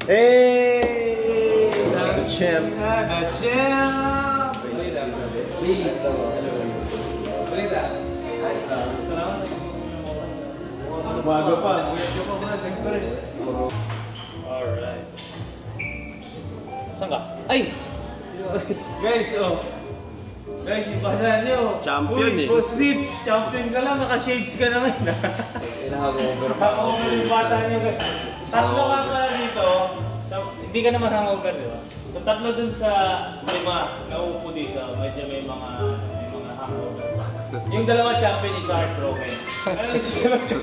Hey! The champ. The champ! Please. Balita. Umaga pa. Medyo pa muna. Siyempre. Alright. Saan ka? Ay! Guys, guys, ibahan nyo. Champion eh. Boss Lips, champion ka lang. Naka-shades ka naman. Hangover pa. Hangover yung bata nyo guys. Tatlo ka pala dito. Hindi ka naman hangover, di ba? So tatlo dun sa 5 na upo dito. Medyo may mga hangover. Yung dalawa champion is heartbroken. Ano nagsisalog siya?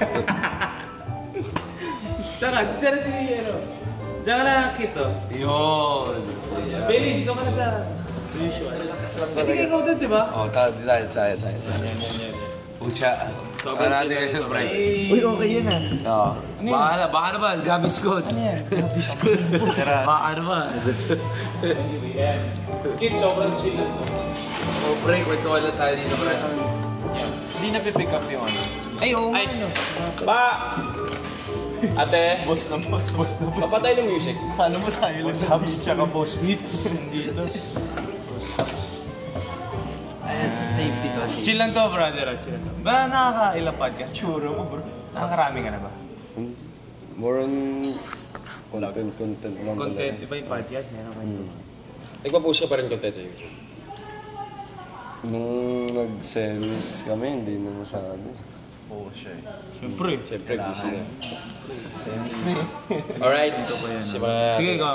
Saka, dyan na si Diyan ka na Kito. Yun. Belis, ito ka na sa usual. Hindi ka ikaw doon, di ba? Oh, tayo. Yan. Pucha. Sobrang chill. Uy, okay yun ah. Oo. Baka naman, gabiskod. Ano yan? Gabiskod. Baka naman. Anyway, yan. Kit, sobrang chill lang. Oh, break. May toilet tayo dito, pre. Hindi na pick up yung ano. Ay, oo nga, ano. Ba! Ate, Boss na boss. papatay ng music. Ano mo tayo? Boss Hubs tsaka Boss Nits. Nandito. Boss Hubs. Ayan, safety to. Chill lang to, brother. Chill lang to. Ba, nakaka-ilang podcast? Churo mo, bro. Nakakarami ka na ba? More on content lang. Content, iba yung podcast niya. Nagpa-push ka pa rin content sa YouTube. Nung nag-series kami, hindi na masyado. Oo, siya eh. Siyempre. Siyempre, busy na. Series na eh. Alright. Sige, go.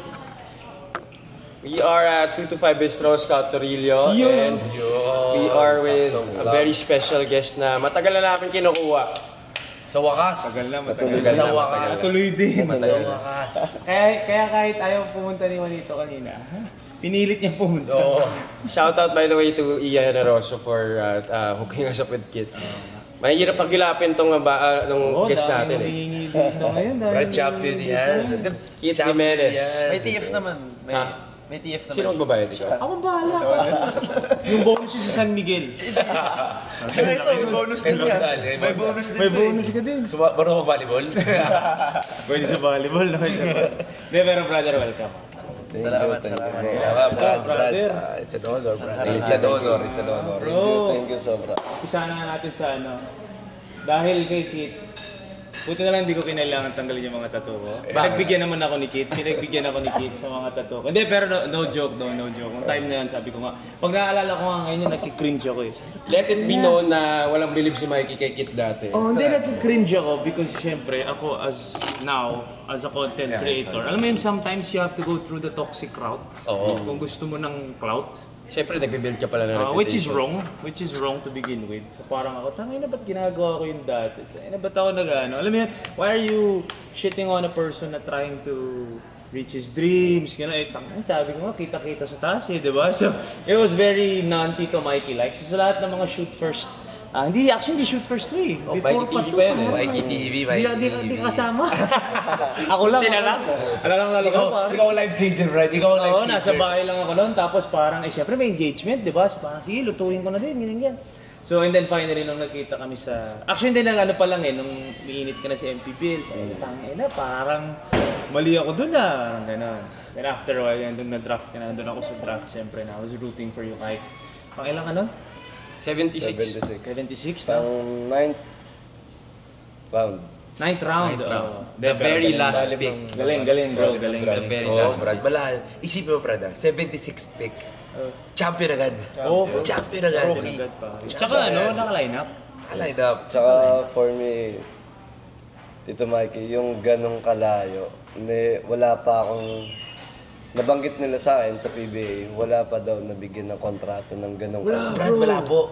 We are at 2 to 5 Bistro, Scout Torillo. And we are with a very special guest na matagal na namin kinukuha. Sa wakas. Matagal Sa wakas. Tuloy din. Sa wakas. Kaya kahit ayaw pumunta ni Juanito kanina, pinilit niya pumunta. Oo. Shout out by the way to Ian Rosso for hooking us up with Kit. Mahirap pagilapin tong guest natin eh. Humingi dito ngayon. Brad champion yan. Kit Jimenez. May TF naman. May TF naman. Sino magbabayad ikaw? Ako bahala. Yung bonus si San Miguel. Kaya ito, may bonus din yan. May bonus din. May bonus ka din. Marunong mag-volleyball? Pwede sa volleyball. Hindi, pero brother, welcome. Salamat. Brad. It's an honor, brad. It's an honor. Bro, Thank you sobra. isa na natin sa dahil kay Kit, buti na lang hindi ko kinailangan tanggalin yung mga tattoo ko. Pinagbigyan naman ako ni Kit. Pinagbigyan ako ni Kit sa mga tattoo ko. Hindi, pero no joke. Yung time na yan, sabi ko nga, pag naaalala ko nga ngayon, nagki-cringe ako eh. Let it be known na walang believe si Mikey kay Kit dati. Oh, hindi nagki-cringe ako because syempre ako as a content creator. Alam mo yun, sometimes you have to go through the toxic route. Oo. Kung gusto mo ng clout. Siyempre, nagbe-build ka pala ng reputation. Which is wrong to begin with. So parang ako, tangay na ba't ginagawa ko yung dati? Tangay na ba't ako alam mo yan, why are you shitting on a person na trying to reach his dreams? Gano'n, sabi ko nga, kita-kita sa taas eh, di ba? So, it was very non-Tito Mikey like. So sa lahat ng mga shoot first, hindi shoot first 3. Mikey TV pa yan eh. Mikey TV. Hindi kasama. Ako lang. Lalo ko pa. Ikaw life changer, right? Ikaw life changer. Oo, nasa bahay lang ako noon. Tapos parang, syempre may engagement, di ba? So parang, sige, lutuin ko na din, ganyan. So, and then finally, nung nakita kami sa... Actually, hindi na pa lang eh, nung niinit ka na si MP Bill, sabi ko, tangin na, parang mali ako dun ah. Parang gano'n. Then after a while, nung na-draft ka na, nandun ako sa draft, syempre na. I was rooting for you kahit pang ilang 76 na? Pang 9th round. 9th round. The very last pick. Galing bro, galing. The very Oh, last Brad. Bala, isipin mo, Brad, 76th pick. Champion agad. Champion agad. Tsaka naka-line up. Line up. Tsaka for me, Tito Mikey, yung ganong kalayo, wala pa akong... Nabanggit nila sa akin sa PBA, wala pa daw nabigyan ng kontrato ng ganong Brad, malabo.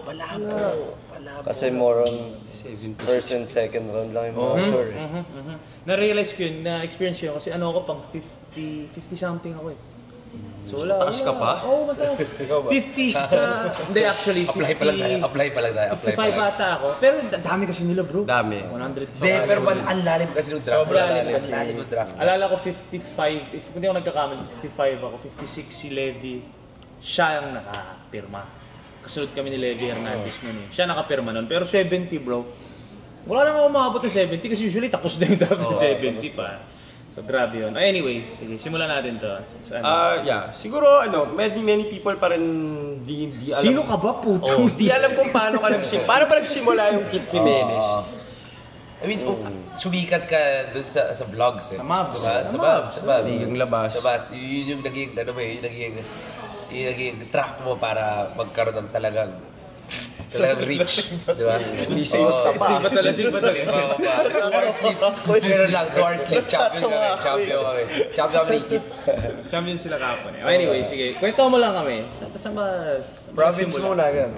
Kasi more on first and second round lang yung mga sure. Na-realize ko yun, na-experience yun kasi ako pang 50 something ako eh. So wala. Mataas ka pa? Oo, mataas. 50 sa... Hindi, actually, 50... Apply pa lang tayo. 55 ata ako. Pero dami kasi nila, bro. Dami. 100. Pero ang lalim kasi ng draft. Sobrang lalim kasi. Ang lalim ng draft. Alala ko 55, if hindi ako nagkakamali, 55 ako, 56 si Levy. Siya ang nakapirma. Kasunod kami ni Levy Hernandez nun eh. Siya nakapirma nun. Pero 70, bro. Wala lang ako makabot ng 70 kasi usually tapos na yung draft ng 70 pa. So So, grabe yun. Anyway, sige, simulan natin to. Yeah. Siguro, many people pa rin di alam. Sino ka ba, puto? Di alam kung paano ka paano pa nagsimula yung Kit Jimenez. I mean, sumikat ka dun sa vlogs eh. Sa Mavs. Sa Mavs. Yung labas. Sa Mavs. Yun yung naging, naging track mo para magkaroon ng talagang reach, di ba? Save ka pa. Save ba talaga? Pero lang, 2 hours sleep, champion kami. Champion kami. Champion sila kapon eh. Anyway, sige. Kwento mo lang kami. Province muna, ganun.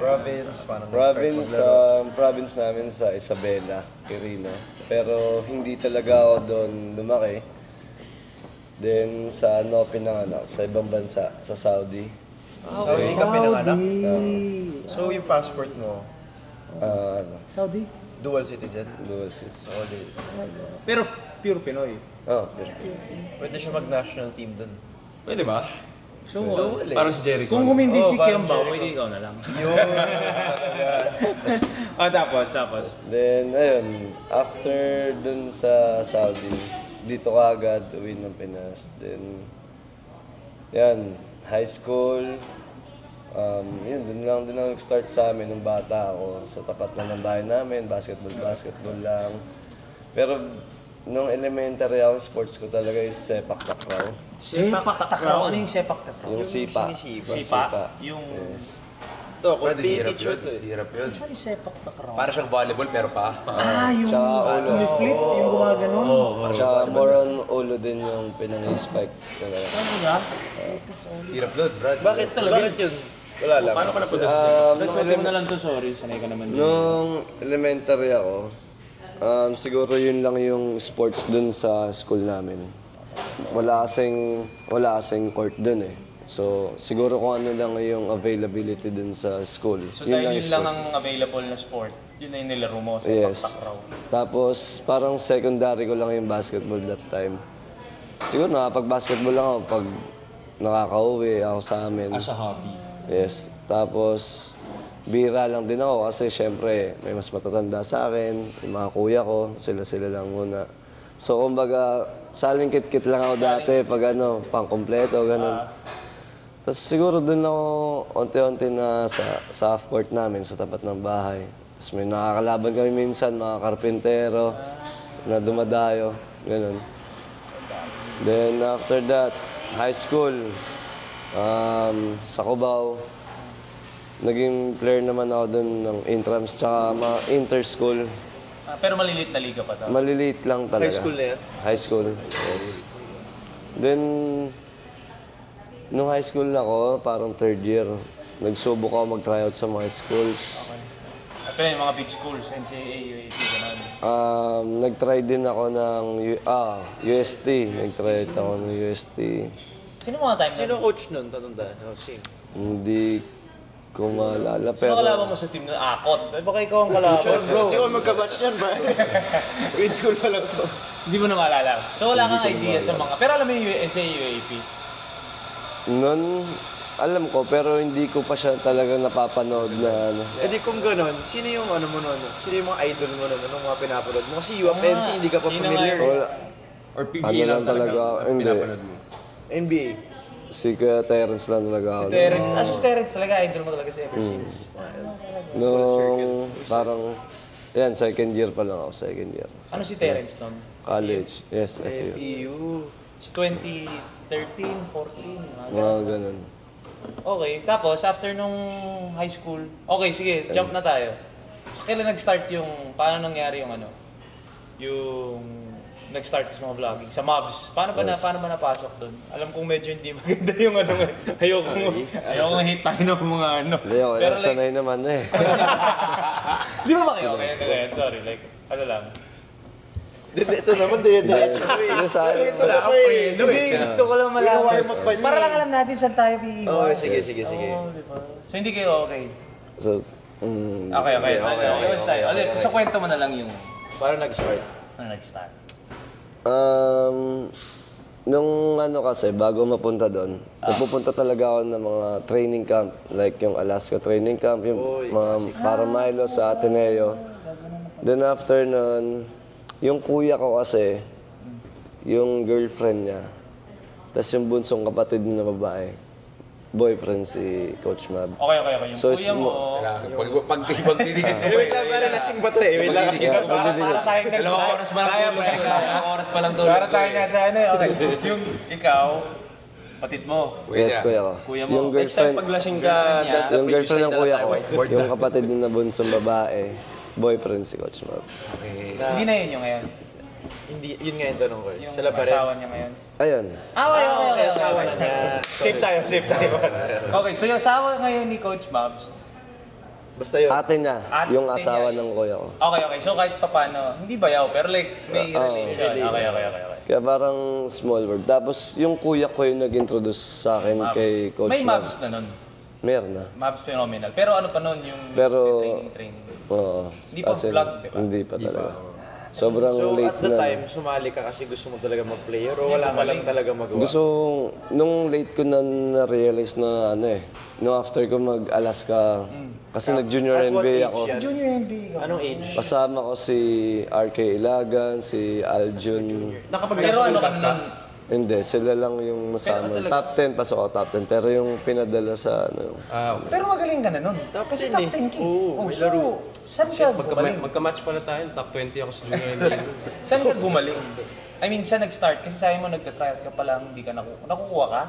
Province namin sa Isabela, Quirino. Pero hindi talaga ako doon lumaki. Then sa pinanganak, sa ibang bansa, sa Saudi. Saudi ka pinanganak? So yung passport mo, Saudi? dual citizen? Dual citizen. Saudi. Pero pure Pinoy. Pwede siya mag-national team dun. Pwede ba? So, Parang si Jericho. kung humindi si parang Kiamba, Jericho. pwede ikaw na lang. Yun. Tapos. Then, ayun, after dun sa Saudi, dito ka agad, uwi ng Pinas. Then, yan, high school. Yun, dun lang nag-start sa amin nung bata ako. Sa tapat lang ng bahay namin, basketball lang. Pero, nung elementary ako, sports ko talaga is sepak takraw. Sepak takraw? Ano yung sepak takraw? Yung sipa. Sipa? Yung... Ito, Pero di hirap competitive yun. to eh. Hirap yun. Ano yung sepak takraw? Para siyang volleyball pero pa. Yung Tsaka ulo. flip, yung gumaganon. Tsaka more on ulo din yung pinang-spike talaga. Ano nga? Hirap doon, Brad. Bakit yun? Wala lang. Paano ka napunta sa Nagsabi mo na lang to, sorry. Sanay ka naman. Nung elementary ako, siguro yun lang yung sports dun sa school namin. Wala kasing court dun eh. So, siguro kung ano lang yung availability dun sa school. So dahil yun lang sports. ang available na sport, yun na yung nilaro mo, Yes. sepak takraw. Tapos, parang secondary ko lang yung basketball that time. Siguro nakapag-basketball lang ako pag nakaka-uwi ako sa amin. as a hobby? Yes. Tapos, bira lang din ako kasi syempre may mas matatanda sa akin, yung mga kuya ko, sila lang muna. So, kumbaga, saling kit-kit lang ako dati pag pang-kompleto, ganun. Tapos siguro doon ako unti-unti na sa half-court namin, sa tapat ng bahay. Tapos may nakakalaban kami minsan, mga karpintero na dumadayo, ganun. Then after that, high school, sa Cubao. Naging player naman ako doon ng intrams tsaka mga inter-school. Pero maliliit na liga pa to. Maliliit lang talaga. High school na yan? High school, yes. Then, nung high school ako, parang third year, nagsubok ako mag-tryout sa mga schools. Pero yung mga big schools, NCAA, UAP, gano'n. Nag-try din ako ng UST. Nag-try ako ng UST. Sino mga time Sino na? coach nun? Tatanda. Sino? Hindi ko maalala, Sino pero... kalaban mo sa team na Akot? Baka ikaw ang kalaban, bro. Hindi ko magkabatch niyan, bro. Grade school pa lang to. Hindi mo na maalala. So wala kang idea sa mga... Pero alam mo yung NCAA, UAP? Noon, alam ko, pero hindi ko pa siya talaga napapanood na Eh di kung ganon, sino yung mo nun? Sino yung mga idol mo nun? Anong mga pinapanood mo? Kasi UFNC, hindi ka pa sino familiar. nga Wala. Or PBA Ano lang lang talaga talaga, ang hindi. pinapanood mo? NBA. Si Kuya Terrence lang talaga ako. Terrence. Si Terrence talaga. Idol mo talaga si ever since. Nung parang, yan, second year pa lang ako, second year. Ano si Terrence nun? College, yes, FU. FEU. Si 2013, 14, mga ganun. Mga ganun. Okay, tapos after nung high school, okay, sige, jump na tayo. So, kailan nag-start yung, paano nangyari yung yung nag-start sa mga vlogging? Sa Mavs, paano ba napasok doon? Alam kong medyo hindi maganda yung ayoko hate tayo ng mga Hindi ako, sanay naman eh. Di ba kayo? Okay, sorry, like, ano lang. Ito naman, dire-diretso eh. Ano sa akin? Ito na siya eh. Hindi, gusto ko lang malaman. Warm up pa niya Para eh. lang alam natin saan tayo iiwas. Oo, sige. Oo, di ba? So, hindi kayo okay? So, Okay. Iwas tayo. Sa kwento mo na lang yung Paano nag-start? nag-start. Nung kasi, bago mapunta doon, napupunta talaga ako ng mga training camp, like yung Alaska training camp, yung mga para Milo sa Ateneo. Then after nun, yung kuya ko kasi, yung girlfriend niya. Tapos yung bunsong kapatid niya na babae, boyfriend si Coach Mab. Okay. Yung So, kuya mo, Pagtitigit ko Wait lang, para lasing ba to eh? Wait lang. para tayong Dalawang oras pa lang tulog. Dalawang oras pa lang tulog. Para tayo nasa ano eh. Okay. Yung ikaw, patid mo. Yes, kuya ko. Kuya mo. Yung Next time girlfriend, paglasing ka, yung girlfriend ng kuya ko, yung kapatid niya na bunsong babae, boyfriend si Coach Mab. Hindi na yun yung ngayon. Hindi, yun nga yung tanong ko. Yung Sila pa rin. asawa niya ngayon. Ayun. Okay, asawa na niya. Safe tayo. Okay, so yung asawa ngayon ni Coach Mabs, Basta yun. Ate niya, Ate yung niya asawa yun. ng kuya ko. okay. So kahit papano, hindi bayaw, pero like may Oo. relation. Okay. Kaya parang small world. Tapos yung kuya ko yung nag-introduce sa akin Mabs. kay Coach May Mab. Mabs na nun. Meron na. Mabs phenomenal. Pero ano pa nun yung Pero- training? Oo. Hindi pa As in, vlog, di ba? Hindi pa talaga. Sobrang So late at the na. time, sumali ka kasi gusto mo talaga mag-play or wala ka lang talaga magawa? Gusto, nung late ko na-realize na ano eh, nung after ko mag-Alaska, kasi nag-junior At what NBA age ako. yan? Junior NBA ka. Anong age? Kasama ko si RK Ilagan, si Aljun. Pero ano ka nun? Hindi, sila lang yung nasama. Top 10, pasok ako top 10. Pero yung pinadala sa ano, Pero magaling ka na nun. Top Kasi 10 top eh. 10 ka. Oo, may so, laro. saan ka gumaling? Magka-match pala tayo. Top 20 ako sa junior NBA. Saan ka gumaling? I mean, saan nag-start? Kasi sabi mo nagka-tryout ka pa lang, hindi ka nakukuha ka?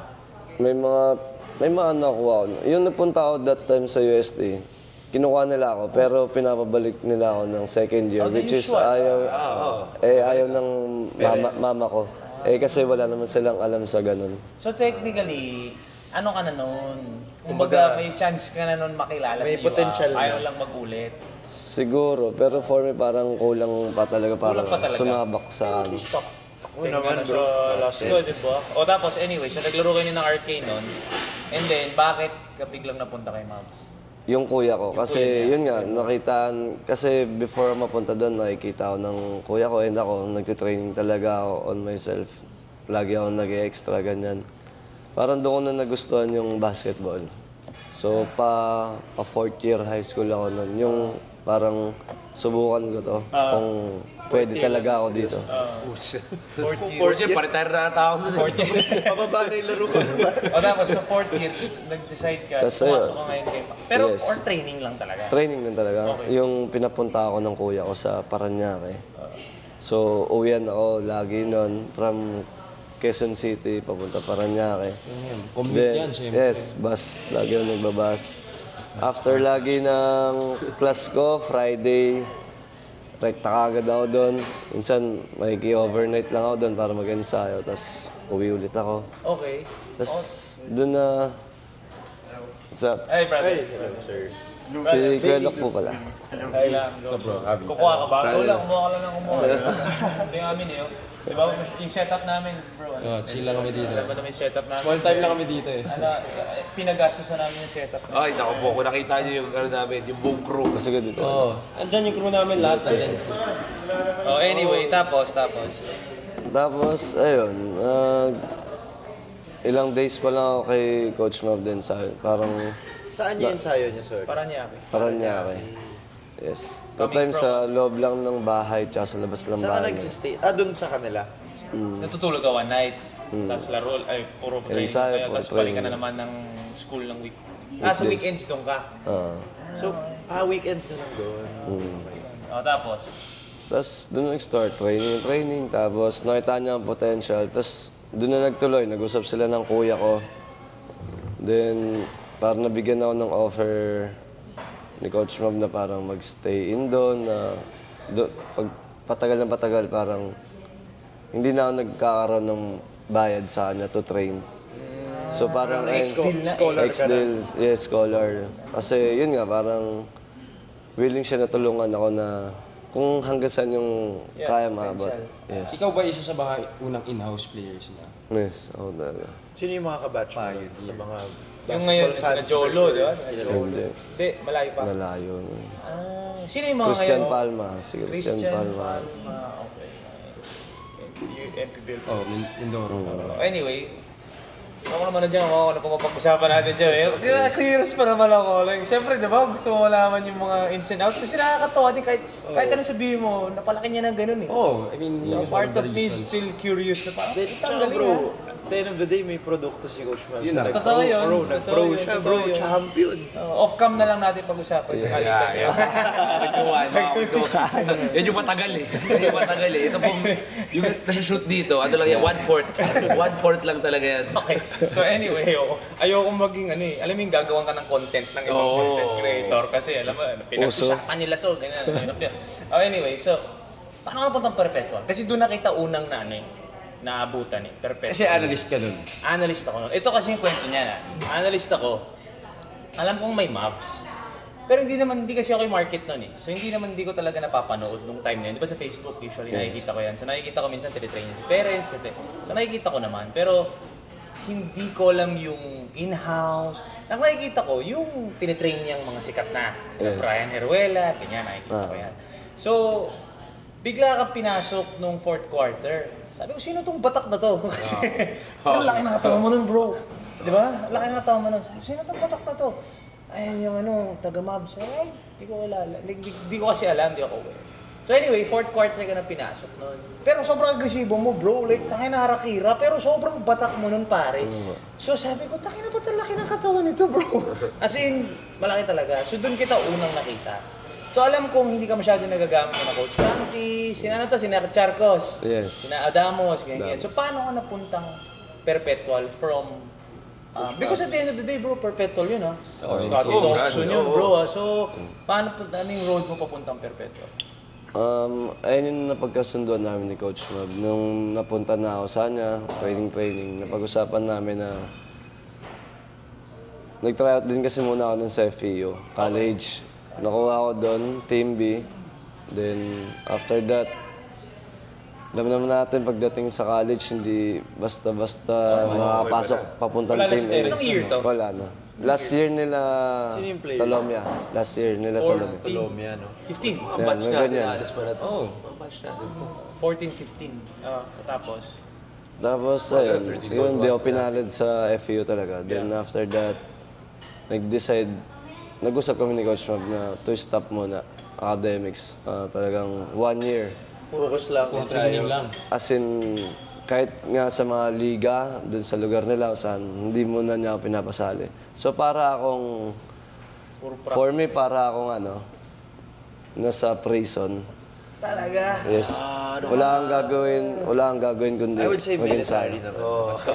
may mga nakuha ko. Yung napunta ako that time sa UST, kinuha nila ako, pero pinapabalik nila ako ng second year, Oh, the which is usual. ayaw ng mama ko. Eh kasi wala naman silang alam sa ganun. So technically, ano ka na nun? Kumbaga, may chance ka na nun makilala May sa UAP. potential na. Ayaw lang mag-ulit. Siguro, pero for me parang kulang pa talaga, parang pa talaga. sumabak sa ano. Stop. Oo naman, bro. Last year, di ba? O tapos, anyway, so naglaro kayo ng RK nun. And then, bakit ka biglang napunta kay Mavs? Yung kuya ko, kasi yun nga, nakitaan, kasi before mapunta doon, nakikita ako ng kuya ko and ako, nagtitraining talaga ako on myself. Lagi ako nag-extra, ganyan. Parang doon ko na nagustuhan yung basketball. So, pa fourth year high school ako nun, yung parang subukan ko to, kung pwede talaga ako dito. Fourth year, pare-tire na tao nun. Pababa na yung laro ko. O tapos, sa fourth year, nag-decide ka, Tapos, pumasok ka ngayon kay Mavs. Pero, Yes. or training lang talaga? Training din talaga. Yung pinapunta ako ng kuya ko sa Paranaque. So, uwian ako lagi nun from Quezon City, papunta Paranaque. Commute yan, syempre. Yes, bus. Lagi ako nagbabus. After lagi ng class ko, Friday, rekta kagad ako doon. Minsan, overnight lang ako doon para mag-ensayo. Tapos, uwi ulit ako. Okay. Tapos, doon na... What's up? Hey, brother. Si Kuya Lok po pala. Hey lang, bro. Kukuha ka ba? Wala, kumuha ka lang ng kumuha. Ito yung amin eh. Di ba, yung setup namin, bro. Chill lang kami dito. Alam mo na may setup namin. Small time lang kami dito eh. Pinagastusan namin yung setup namin. Ay, naku po, kung nakita niyo yung ano namin, yung buong crew. Kasi ko dito. Oo. Andyan yung crew namin lahat. Andyan. Oh, anyway, tapos. Tapos, ayun, ilang days pa lang ako kay Coach Mav din sa parang Saan yung ensayo niya, sir? Paranaque. Yes. That time sa loob lang ng bahay, tsaka sa labas ng Saan ka bahay. nagsistay? Doon sa kanila. Natutulog ka one night. Tapos laro, ay puro training Ensayo, kaya. puro Tapos balik ka na training. naman ng school ng week. Sa weekends doon ka. So, weekends ka lang doon. O, tapos. Tapos doon nag-start, training. Tapos nakita niya ang potential. Tapos doon na nagtuloy, nag-usap sila ng kuya ko. Then, parang nabigyan ako ng offer ni Coach Mav na parang mag-stay in doon. Pag patagal, parang hindi na ako nagkakaroon ng bayad sa kanya to train. So parang Scholar ka na. yes, scholar. Kasi yun nga, parang willing siya na tulungan ako na kung hanggang saan yung kaya maabot. Yes. Ikaw ba isa sa mga unang in-house players na? Yes, ako talaga. Sino yung mga kabatch mo sa mga Yung ngayon, basketball na Jolo, di ba? Hindi. Hindi, malayo pa. Malayo. Sino yung mga Christian ngayon? Palma. Si Christian Palma. Okay. Yung MP Bill. Oh, Mindoro. Anyway, Ako naman na dyan, ano pa mapag-usapan natin dyan. Curious pa naman ako. Like, syempre, di ba, gusto mo malaman yung mga ins and outs. Kasi nakakatawa din kahit anong sabihin mo, napalaki niya ng ganun eh. I mean, So, part of me is still curious na parang, Tsaka bro, at the end of the day, may produkto si Coach Mavs. Yun na. Totoo yun. Nag-pro siya, bro. Champion. Off-cam na lang natin pag-usapan. Yan yung matagal eh. Yan yung matagal eh. Ito pong, yung nasa-shoot dito, ano lang yan, 1/4. 1/4 lang talaga yan. Okay. So anyway, ayoko maging alam mo yung gagawin ka ng content ng ibang content creator kasi alam mo, pinag-usapan nila to. Ganyan. Anyway, so, paano ka napuntang Perpetual? Kasi doon nakita unang naabutan Perpetual. Kasi analyst ka nun. Analyst ako nun. Ito kasi yung kwento niya na. Analyst ako. Alam kong may Mavs. Pero hindi kasi ako yung market nun eh. So hindi ko talaga napapanood nung time na yun. Di ba sa Facebook usually nakikita ko yan. So nakikita ko minsan tinitrain niya si parents. So nakikita ko naman. Pero hindi ko alam yung in-house. Ang nakikita ko, yung tinitrain niyang mga sikat na. Sila Brian Heruela, ganyan, nakikita ko yan. So, bigla kang pinasok nung 4th quarter. Sabi ko, sino tong batak na to? Kasi, ang laki ng katawan mo nun, bro. Di ba? Laki ng katawan mo nun. Sabi ko, sino tong batak na to? Ayan yung taga-Mavs. Ay, di ko alam. Di ko kasi alam, di ako aware. So anyway, 4th quarter ka na pinasok nun. Pero sobrang agresibo mo, bro. Like, tangin na harakira. Pero sobrang batak mo nun, pare. So sabi ko, tangin na ba't ang laki ng katawan nito, bro? As in, malaki talaga. So doon kita unang nakita. So alam kong hindi ka masyado nagagamit na Coach Frankie, sina Charcos, sina Adamos, ganyan. So paano ka napuntang Perpetual from... because at the end of the day, bro, Perpetual yun, ha? Scotty Dawson yun, bro, ha? So, paano yung road mo papuntang Perpetual? Ayun yung napagkasunduan namin ni Coach Mav. Nung napunta na ako sa kanya, training, napag-usapan namin na nag-tryout din kasi muna ako nun sa FEU, college. Nakuha ako doon, Team B. Then, after that, alam naman natin pagdating sa college, hindi basta-basta makapasok papunta ng team. Anong year to? Wala na. Last year nila Tolomia. Last year nila Tolomia. Tolomia, no? 15. Ang batch natin, alas pa na to. Ang batch natin to. 14, 15. Tapos, ayun. Siguro hindi ako pinalad sa FEU talaga. Then after that, nag-usap kami ni Coach Mav na to stop muna academics. Talagang 1 year. Focus lang. Training lang. As in, kahit nga sa mga liga, dun sa lugar nila, saan, hindi mo na niya ako pinapasali. So para akong, for me, para akong nasa prison. Talaga? Yes. Wala kang gagawin kundi I would say military na.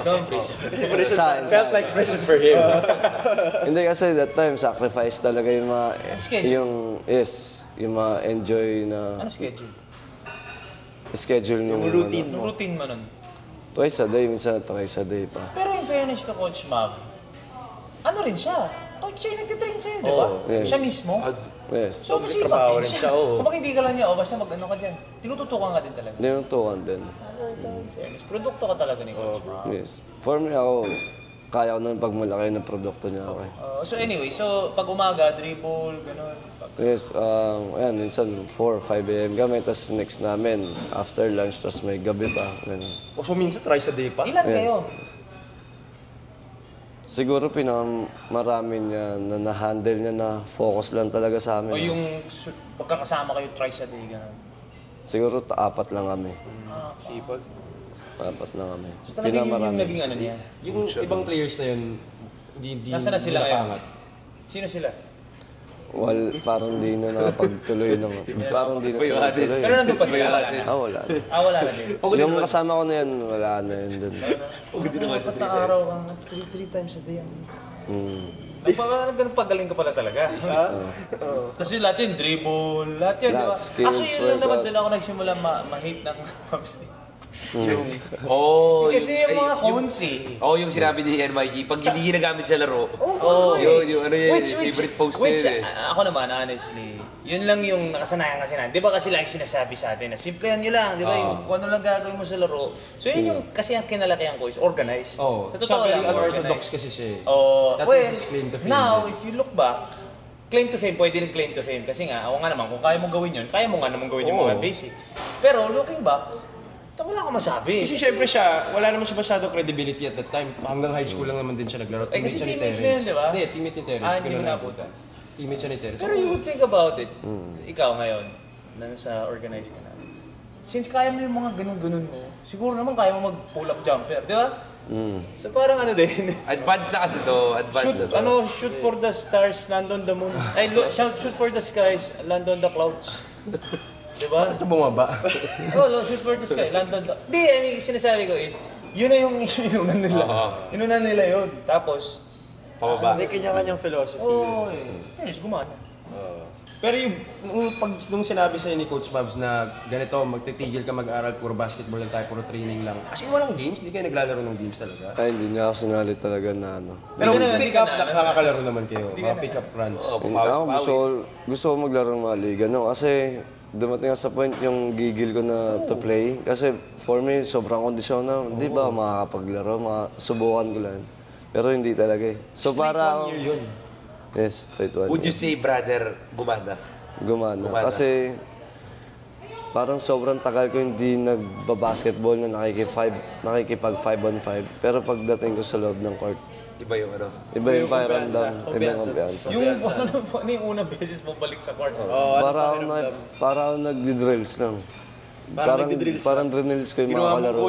Felt like prison for him. Hindi kasi that time, sacrifice talaga yung mga, yung mga enjoy na... Ano schedule? Schedule nung... routine mo. Routine mo nun? Twice a day, minsan thrice a day pa. Pero in fairness to Coach Mav, ano rin siya? Coach siya yung nagtitrain sa'yo, di ba? Yes. Siya mismo? Yes. So, masipag din siya. Kapag hindi ka lang niya, basta mag-ano ka dyan. Tinututukan ka din talaga. Tinutukan din. Produkto ka talaga ni Coach Mav. Yes. For me, kaya ko naman pag malaki ng produkto niya ako. So anyway, so pag umaga, dribble, gano'n. Yes, ayan, minsan 4 5 a.m. kami, tapos next namin, after lunch, tapos may gabi pa. Ganun. So minsan twice a day pa? Ilan kayo? Siguro marami niya na na-handle niya na focus lang talaga sa amin. O yung pagkakasama kayo thrice a day, gano'n? Siguro 4 lang kami. Sipag. 4 lang kami. So talaga yun yung naging ano niya? Yung ibang players na yun, hindi Nasaan na sila ngayon? nakangat. Sino sila? Parang di na nakapagtuloy ng... Parang di na sila tuloy. Pero nandun pa sila? Wala na. Wala na. Wala na din. Yung kasama ko na yan, wala na yun dun. Dapat na araw kang 3 times a day. Pagaling ka pala talaga. Tapos yung lahat yun, dribble, lahat yun, di ba? Skills, Actually, yun lang naman din ako nagsimula ma-hate ng Mavs. Kasi yung mga cones eh. Yung sinabi ni Ian Mikey, pag hindi ginagamit sa laro, yung favorite post nila eh. Ako naman, honestly, yun lang yung nakasanayan kasi natin. Di ba kasi like sinasabi sa atin na simplehan nyo lang, di ba? Yung kung ano lang gagawin mo sa laro. So yun yung kasi ang kinalakihan ko is organized. Sa totoo lang, unorthodox kasi siya eh. Well, claim to fame. now, if you look back, claim to fame, pwede rin claim to fame. Kasi nga, ako nga naman, kung kaya mo gawin yun, kaya mo nga naman gawin yung mga basic. Pero looking back, Wala ka masabi. Kasi syempre siya, wala naman siya masyadong credibility at that time. Hanggang high school lang naman din siya naglaro. Kasi siya ni teammate Terence. na yun, di ba? Hindi, teammate ni Terence. Hindi mo nabutan. Teammate siya ni Terence. Pero you would think about it. Ikaw ngayon, na nasa organized ka na. Since kaya mo yung mga ganun-ganun mo, siguro naman kaya mo mag-pull-up jumper, di ba? So parang ano din. Advance na kasi to. Advance na to. Shoot for the stars, land on the moon. Shoot for the skies, land on the clouds. Diba? Ito bumaba. Shoot for the sky, land on the... Di, I mean, sinasabi ko is, yun na yung inunan nila. Inunan nila yun. Tapos, Pababa. May kanya-kanyang philosophy. finish, gumana. Pero yung nung sinabi sa'yo ni Coach Mavs na ganito, magtitigil ka mag-aral, puro basketball lang tayo, puro training lang. As in, walang games? Hindi kayo naglalaro ng games talaga? Ay, hindi niya ako sinali talaga na ano. Pero Hindi pick ka up, na, nakakalaro naman kayo. Mga pick up runs. Ako, gusto ko maglaro ng mga liga, no? Kasi dumating sa point yung gigil ko na to play. Kasi for me, sobrang kondisyon na. Di ba makakapaglaro, subukan ko lang. Pero hindi talaga eh. So para Straight 1 year yun. Yes, straight 1 Would year. you say, brother, gumana? Gumana. Kasi parang sobrang tagal ko hindi nagbabasketball na nakikipag 5-on-5. Pero pagdating ko sa loob ng court, Iba yung ano? iba yung pakiramdam, iba yung kumpiyansa. Yung ano yung unang beses mo balik sa court? Para ako nagdi-drills lang. Parang drills ko yung mga kalaro.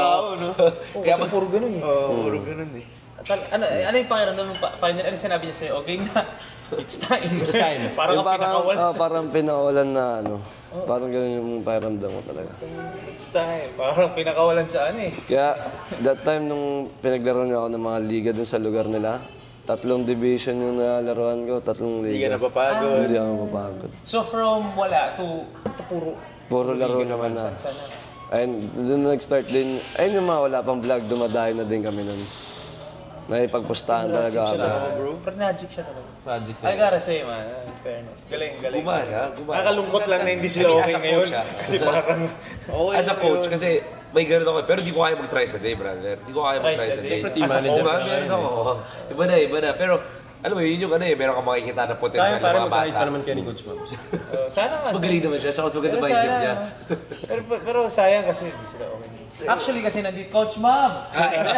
Kaya puro ganun eh. Puro ganun eh. Ano yung pakiramdam mo? Ano sinabi niya sa'yo? Okay na, it's time. It's time. Parang ang pinakawalan sa... Parang pinakawalan na ano. Parang ganun yung pakiramdam ko talaga. It's time. Parang pinakawalan sa ano eh. Kaya that time nung pinaglaro niya ako ng mga liga dun sa lugar nila, 3 division yung nalaruan ko, 3 liga. Hindi ka napapagod. Hindi ako mapapagod. So from wala to Puro laro naman na. Ayun, doon nag-start din. Ayun yung mga wala pang vlog, dumadayo na din kami nun. Naipagpustahan talaga ako. Pero magic siya talaga. Project I gotta say man, in fairness. Galing. Gumana. Nakakalungkot lang na hindi sila okay ngayon. Kasi parang... As a coach, kasi may ganun ako. Pero di ko kaya mag-try sa day, brother. Di ko kaya mag-try sa day. Team As a manager coach, meron ako. Iba na. Pero, alam mo, yun yung ano eh, meron kang makikita na potential ng Parang mga magkahit bata. pa naman kayo ni Coach Mavs. Sana nga. Magaling naman siya. Siya maganda Pero ba isip sayang, niya? Pero sayang kasi hindi sila okay. Actually kasi nandito Coach Mav.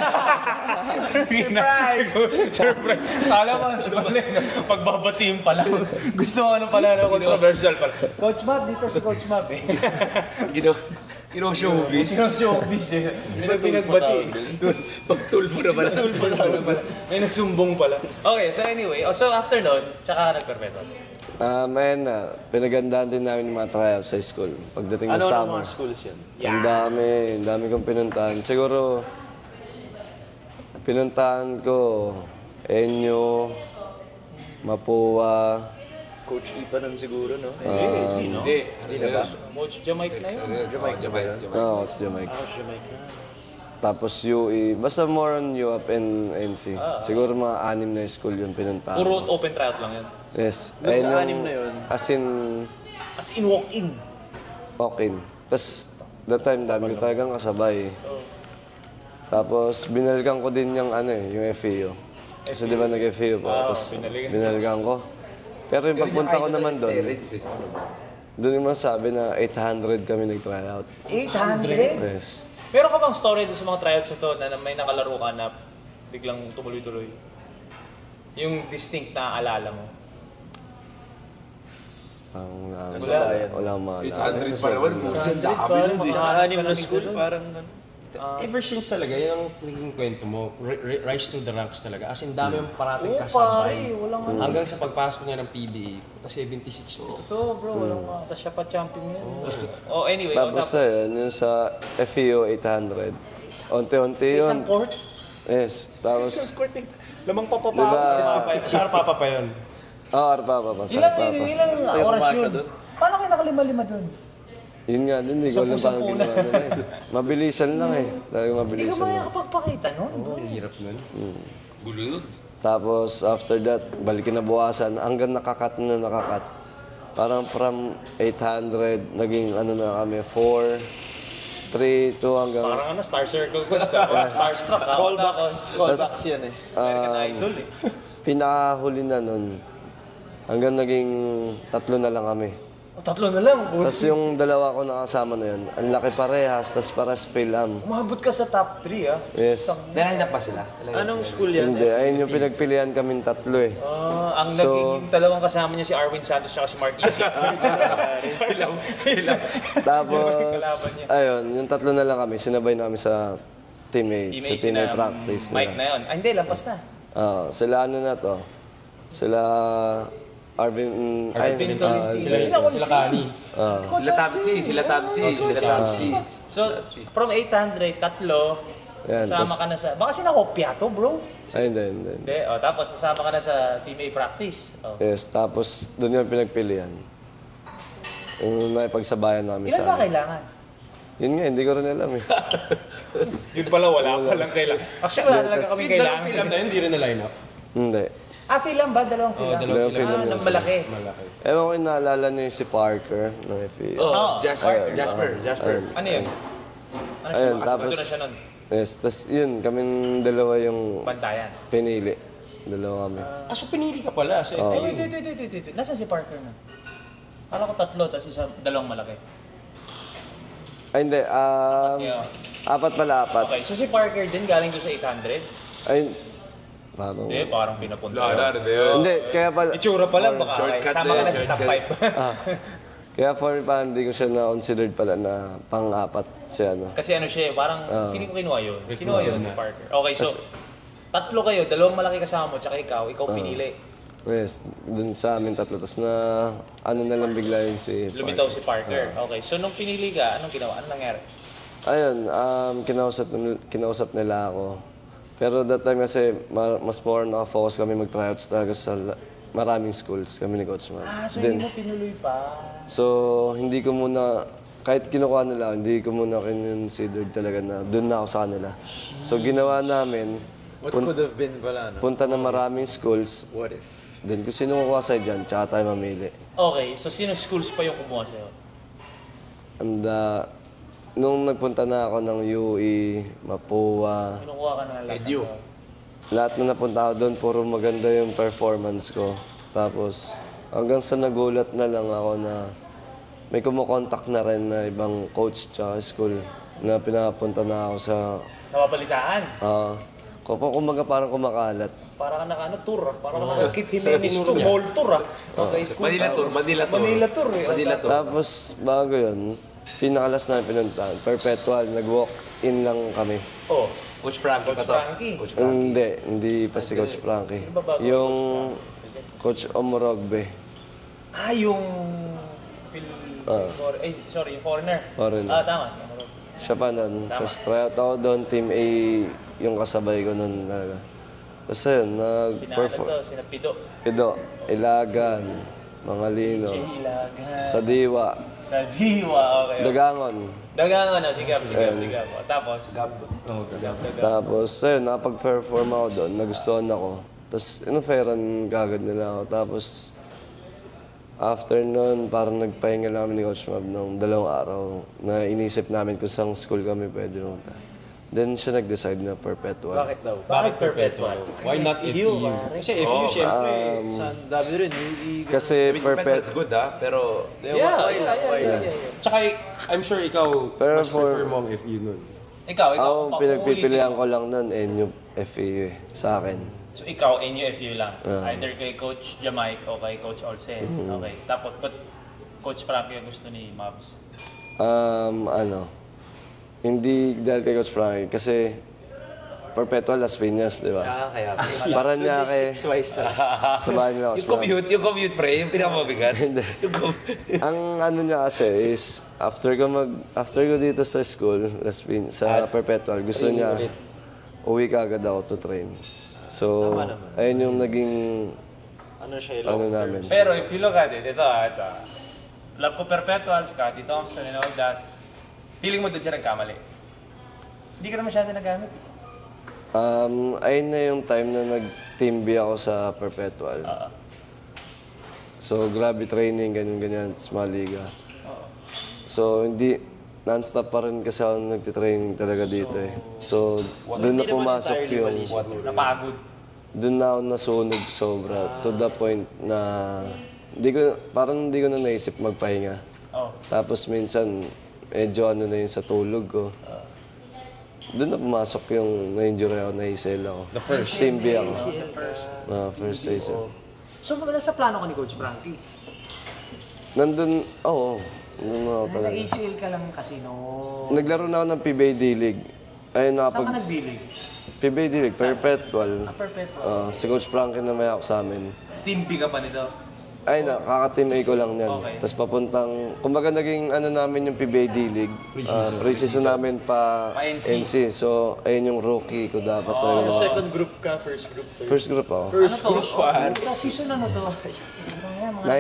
Surprise! Kala mo, pagbabatiin pala. Gusto mo ano pala, controversial pala. Coach Mav, dito si Coach Mav eh. Ginawang showbiz. Yung showbiz eh. May pinagbati. Pagtulpo na pala. May nagsumbong pala. Okay, so anyway, so after nun, tsaka nagperpetual. Ayun na, pinagandaan din namin yung mga tryouts sa school. Pagdating ng Ano summer. mga schools yan? Ang dami kong pinuntahan. Siguro, pinuntahan ko Enyo, Mapua, Coach Ipa nun siguro, no? Hindi. Hindi na ba? Moch Jamaica na yun. Jamaica. it's Jamaica. Jamaica na. Tapos UE, basta more on UAP and NC. Siguro mga 6 na school yun pinuntahan. Puro open tryout lang yun. Yes. Doon sa Ayun 6 na yun? As in walk-in. walk-in. Tapos, that time, dami ko talagang kasabay. Tapos, binalikan ko din yung yung FEO. Kasi di ba nag-FEO po? Tapos, binalikan ko. Pero yung pagpunta ko naman doon, doon yung masabi na 800 kami nag-tryout. 800? Yes. Meron ka bang story doon sa mga tryouts na to na may nakalaro ka na biglang tumuloy-tuloy? Yung distinct na alala mo? Wala maalala. 800 pa naman. Busan dami nun eh. Tsaka 6 na school, parang ano. Ever since talaga, yan ang naging kwento mo. Rise through the ranks talaga. As in, dami yung parating Oo, kasabay. pare, walang ano. Hanggang sa pagpasok niya ng PBA, puta 76 mo. Totoo bro, walang tapos siya pa champion yan. Oh, anyway. Tapos yung sa FEO 800. Unti-unti Sa yun. isang court? Yes. Tapos, Court, lamang papapa. Diba? Sa Arpapa pa yun. Arpapa pa. Ilang oras yun? Paano kayo nakalima-lima dun? Yun nga, hindi ko alam paano ginawa nila eh. Mabilisan lang eh. Talagang Hindi ka mabilisan ba lang. nakapagpakita nun? Ang hirap nun. Gulo yun. Tapos after that, balikin na buwasan hanggang nakakat na nakakat. Parang from 800, naging ano na kami, 4, 3, 2 hanggang... Parang ano, Star Circle ko, Starstruck. Callbacks yan eh. American Idol eh. Pinakahuli na nun, hanggang naging 3 na lang kami. Tatlo na lang. Tapos yung dalawa ko nakasama na yun, ang laki parehas, tapos pares Phil-Am. Umabot ka sa top 3 ah. Yes. Naline up pa sila? Anong school yan? Hindi, ayun yung pinagpilian kaming tatlo eh. Ang So- naging dalawang kasama niya si Arwin Santos at si Mark Easy. Tapos, Kalaban niya. ayun, yung tatlo na lang kami, sinabay namin sa team A, sa Teammates team A na practice Mike na yun. Hindi, lampas na. Sila ano na to, sila Arvin, Arvin Tolentino. Sila Kani. Sila Tabsi, sila Tabsi, sila Tabsi. So, from 800, tatlo, Yan, nasama ka na sa... Baka sinakopya to, bro. Ay, hindi. Hindi, tapos nasama ka na sa Team A practice. Yes, tapos doon yung pinagpilian. Yung naipagsabayan namin Ilan sa... ba kailangan? Yun nga, hindi ko rin alam eh. Yun pala, wala palang kailangan. Actually, wala talaga kami kailangan. Film na yun, hindi rin na-line up. Hindi. Film ba? Dalawang film? dalawang film lang Nang sila. malaki. Ewan ko yung naalala niyo yung si Parker ng FE. Oh, Jasper. Ano yun? Ano Ayun, siya? tapos... Doon na siya nun. Yes, tapos yun, kaming dalawa yung Bantayan. pinili. Dalawa kami. So pinili ka pala sa Oo. Wait. Nasaan si Parker na? Akala ko tatlo, tapos dalawang malaki. Ay, hindi. Yeah. Apat pala, apat. Okay, so si Parker din galing doon sa 800? Ay, parang... Hindi, parang pinapunta. Hindi, kaya pala... Itsura pa lang, baka Shortcut sama ka na sa top 5. Kaya for me, parang hindi ko siya na-considered pala na pang-apat si ano. Kasi ano siya, parang feeling ko kinuha yun. Kinuha yun si Parker. Okay, so tatlo kayo, dalawang malaki kasama mo, tsaka ikaw pinili. Yes, dun sa amin tatlo. Tapos na, ano na lang bigla yun si Lumitaw si Parker. Okay, so nung pinili ka, anong ginawa? Anong nangyari? Ayun, kinausap nila ako. Pero that time kasi, mas more naka-focus kami mag-tryouts talaga sa maraming schools kami ni Coach Mark. So hindi mo tinuloy pa? So, hindi ko muna, kahit kinukuha nila, hindi ko muna considered talaga na doon na ako sa kanila. So, ginawa namin, What could have been pala, no? punta na maraming schools, What if? then kung sino kukuha sa'yo dyan, tsaka tayo mamili. Okay, so sino schools pa yung kumuha sa'yo? And nung nagpunta na ako ng UE, Mapua, Kinukuha ka na lahat. Edu. lahat na napunta ako doon, puro maganda yung performance ko. Tapos, hanggang sa nagulat na lang ako na may kumukontak na rin na ibang coach tsaka school na pinapunta na ako sa... Napapalitaan. Kumaga parang kumakalat. Para ka tour. Para ka naka-Kit Jimenez to, mall tour Okay, school. Manila tour eh. Manila tour. Tapos, bago yun, pinakalas na pinuntahan, perpetual, nag-walk-in lang kami. Oh, Coach Frankie pa Coach to. Frankie. Coach Frankie. Hindi pa si Coach Frankie. Sino ba bago Yung Coach Omorogbe. yung yung foreigner. Foreigner. Tama. Siya pa nun. Tapos tryout ako doon, Team A, yung kasabay ko nun. Tapos yun, nag-perform. Sina Pido. Pido, Ilagan, Mangalino, Ilagan. sa Diwa, Sa Diwa, okay. Dagangon. Dagangan na, sigap. Tapos? Tapos, ayun, nakapag-perform ako doon, nagustuhan ako. Tapos, in-offeran kagad nila ako. Tapos, after nun, parang nagpahinga lang kami ni Coach Mab ng 2 araw na inisip namin kung saan school kami pwede pumunta. Then, siya nag-decide na perpetual. Bakit daw? Bakit perpetual? Why not FEU? Kasi FEU, syempre, Sa dami rin, Kasi I mean, that's good pero... Yeah. Tsaka I'm sure ikaw, Pero mas prefer mo ang FEU nun. Ikaw, Ako, pinagpipilian ko lang nun, NU FEU sa akin. So ikaw, NUFU lang. Either kay Coach Jamaic o kay Coach Olsen. Okay. Tapos, but Coach Frankie ang gusto ni Mavs? Hindi dahil kay Coach Frankie, kasi perpetual Las Piñas, di ba? Kaya. Paranaque, Logistics-wise. sa bahay nila Coach Yung commute pre, yung pinakamabigat. Hindi. Ang ano niya kasi is, after ko dito sa school, sa perpetual, gusto niya, uwi ka agad ako to train. So, ayun yung naging, Ano siya, namin. Pero if you look at it, ito. Love ko Perpetual, Scotty Thompson and all that. Feeling mo doon siya nagkamali. Hindi ka na masyado nagamit. Ayun na yung time na nag-team B ako sa perpetual. So, grabe training, ganyan-ganyan, sa mga liga. So, hindi, non-stop pa rin kasi ako nagtitraining talaga dito eh. So, doon na pumasok yung... Napagod. Doon na ako nasunog sobra. To the point na Parang hindi ko na naisip magpahinga. Oh. Tapos minsan, medyo ano na yun sa tulog ko. Doon na pumasok yung na-injury ako, na-ACL ako. The first. Team B ako. First season. So, nasa plano ka ni Coach Frankie? Nandun ako talaga. Na-ACL ka lang kasi, no? Naglaro na ako ng PBA D-League. Ayun Saan ka nag-billing? PBA D-League, Perpetual. Perpetual. Si Coach Frankie na may ako sa amin. Team B ka pa nito? Ay na, kaka-team A ko lang yan. Okay. Tapos papuntang, kumbaga naging ano namin yung PBA D-League. Pre-season namin pa Pa-NC. NC. So, ayun yung rookie ko dapat talaga. Second group ka, first group, third. First group ako. First group pa. Ano to? Season ano to? Mga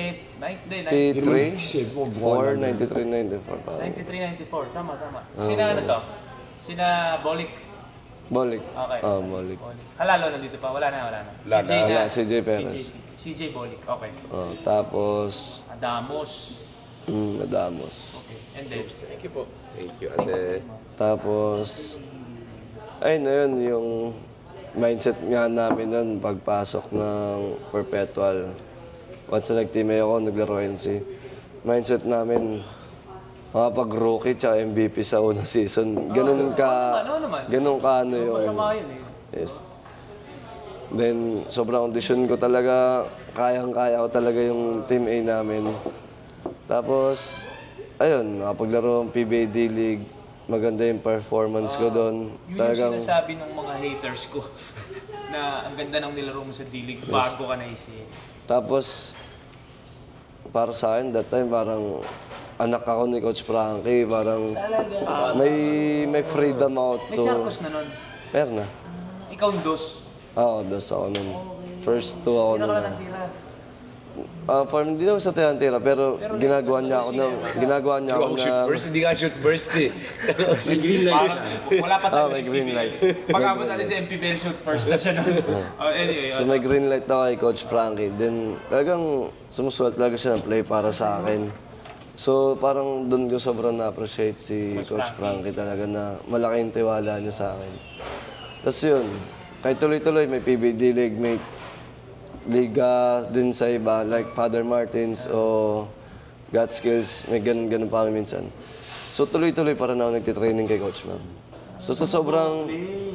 93, 4, 93, 94 pa. 93-94. Tama. Sina ano to? Sina Bolik. Bolik. Okay. Bolik. Halalo nandito pa. Wala na. Wala, CJ Perez. CJ Bolik. Okay. Tapos, Adamos. Adamos. Okay. And then, Thank you po. Thank you, Ate. Tapos, ayun na yun, yung mindset nga namin nun, pagpasok ng Perpetual. Once na nag-team A ako, naglaro NC. Mindset namin, makapag-rookie tsaka MVP sa unang season. Ganun ka ano yun. masama yun Yes. Then, sobrang audition ko talaga, kayang-kaya ko talaga yung Team A namin. Tapos, ayun, nakapaglaro ng PBA D-League. Maganda yung performance ko doon. Yun yung sinasabi ng mga haters ko na ang ganda ng nilaro mo sa D-League bago ka na-ACL. Tapos, para sa akin, that time, parang anak ako ni Coach Frankie. Parang may freedom ako to... May Charcos na nun. Meron na. Ikaw ang dos. Oo, dos ako nun. First two ako Hindi nun. na ka lang tira. Hindi naman sa tira, pero ginagawa niya ako na... Hindi ka shoot burst eh. May green light. Wala pa tayo sa may green MPBL. light. Pag-abot natin sa MPBL shoot first na siya nun. Anyway. So may green light ako kay Coach Frankie. Then talagang sumusulat talaga siya ng play para sa akin. So parang doon ko sobrang na-appreciate si Coach Frankie talaga na malaking tiwala niya sa akin. Tapos yun, kahit tuloy-tuloy may PBD League, may liga din sa iba, like Father Martins o God Skills, may ganun pa kami minsan. So tuloy-tuloy para na ako nagtitraining kay Coach Ma'am. So sa sobrang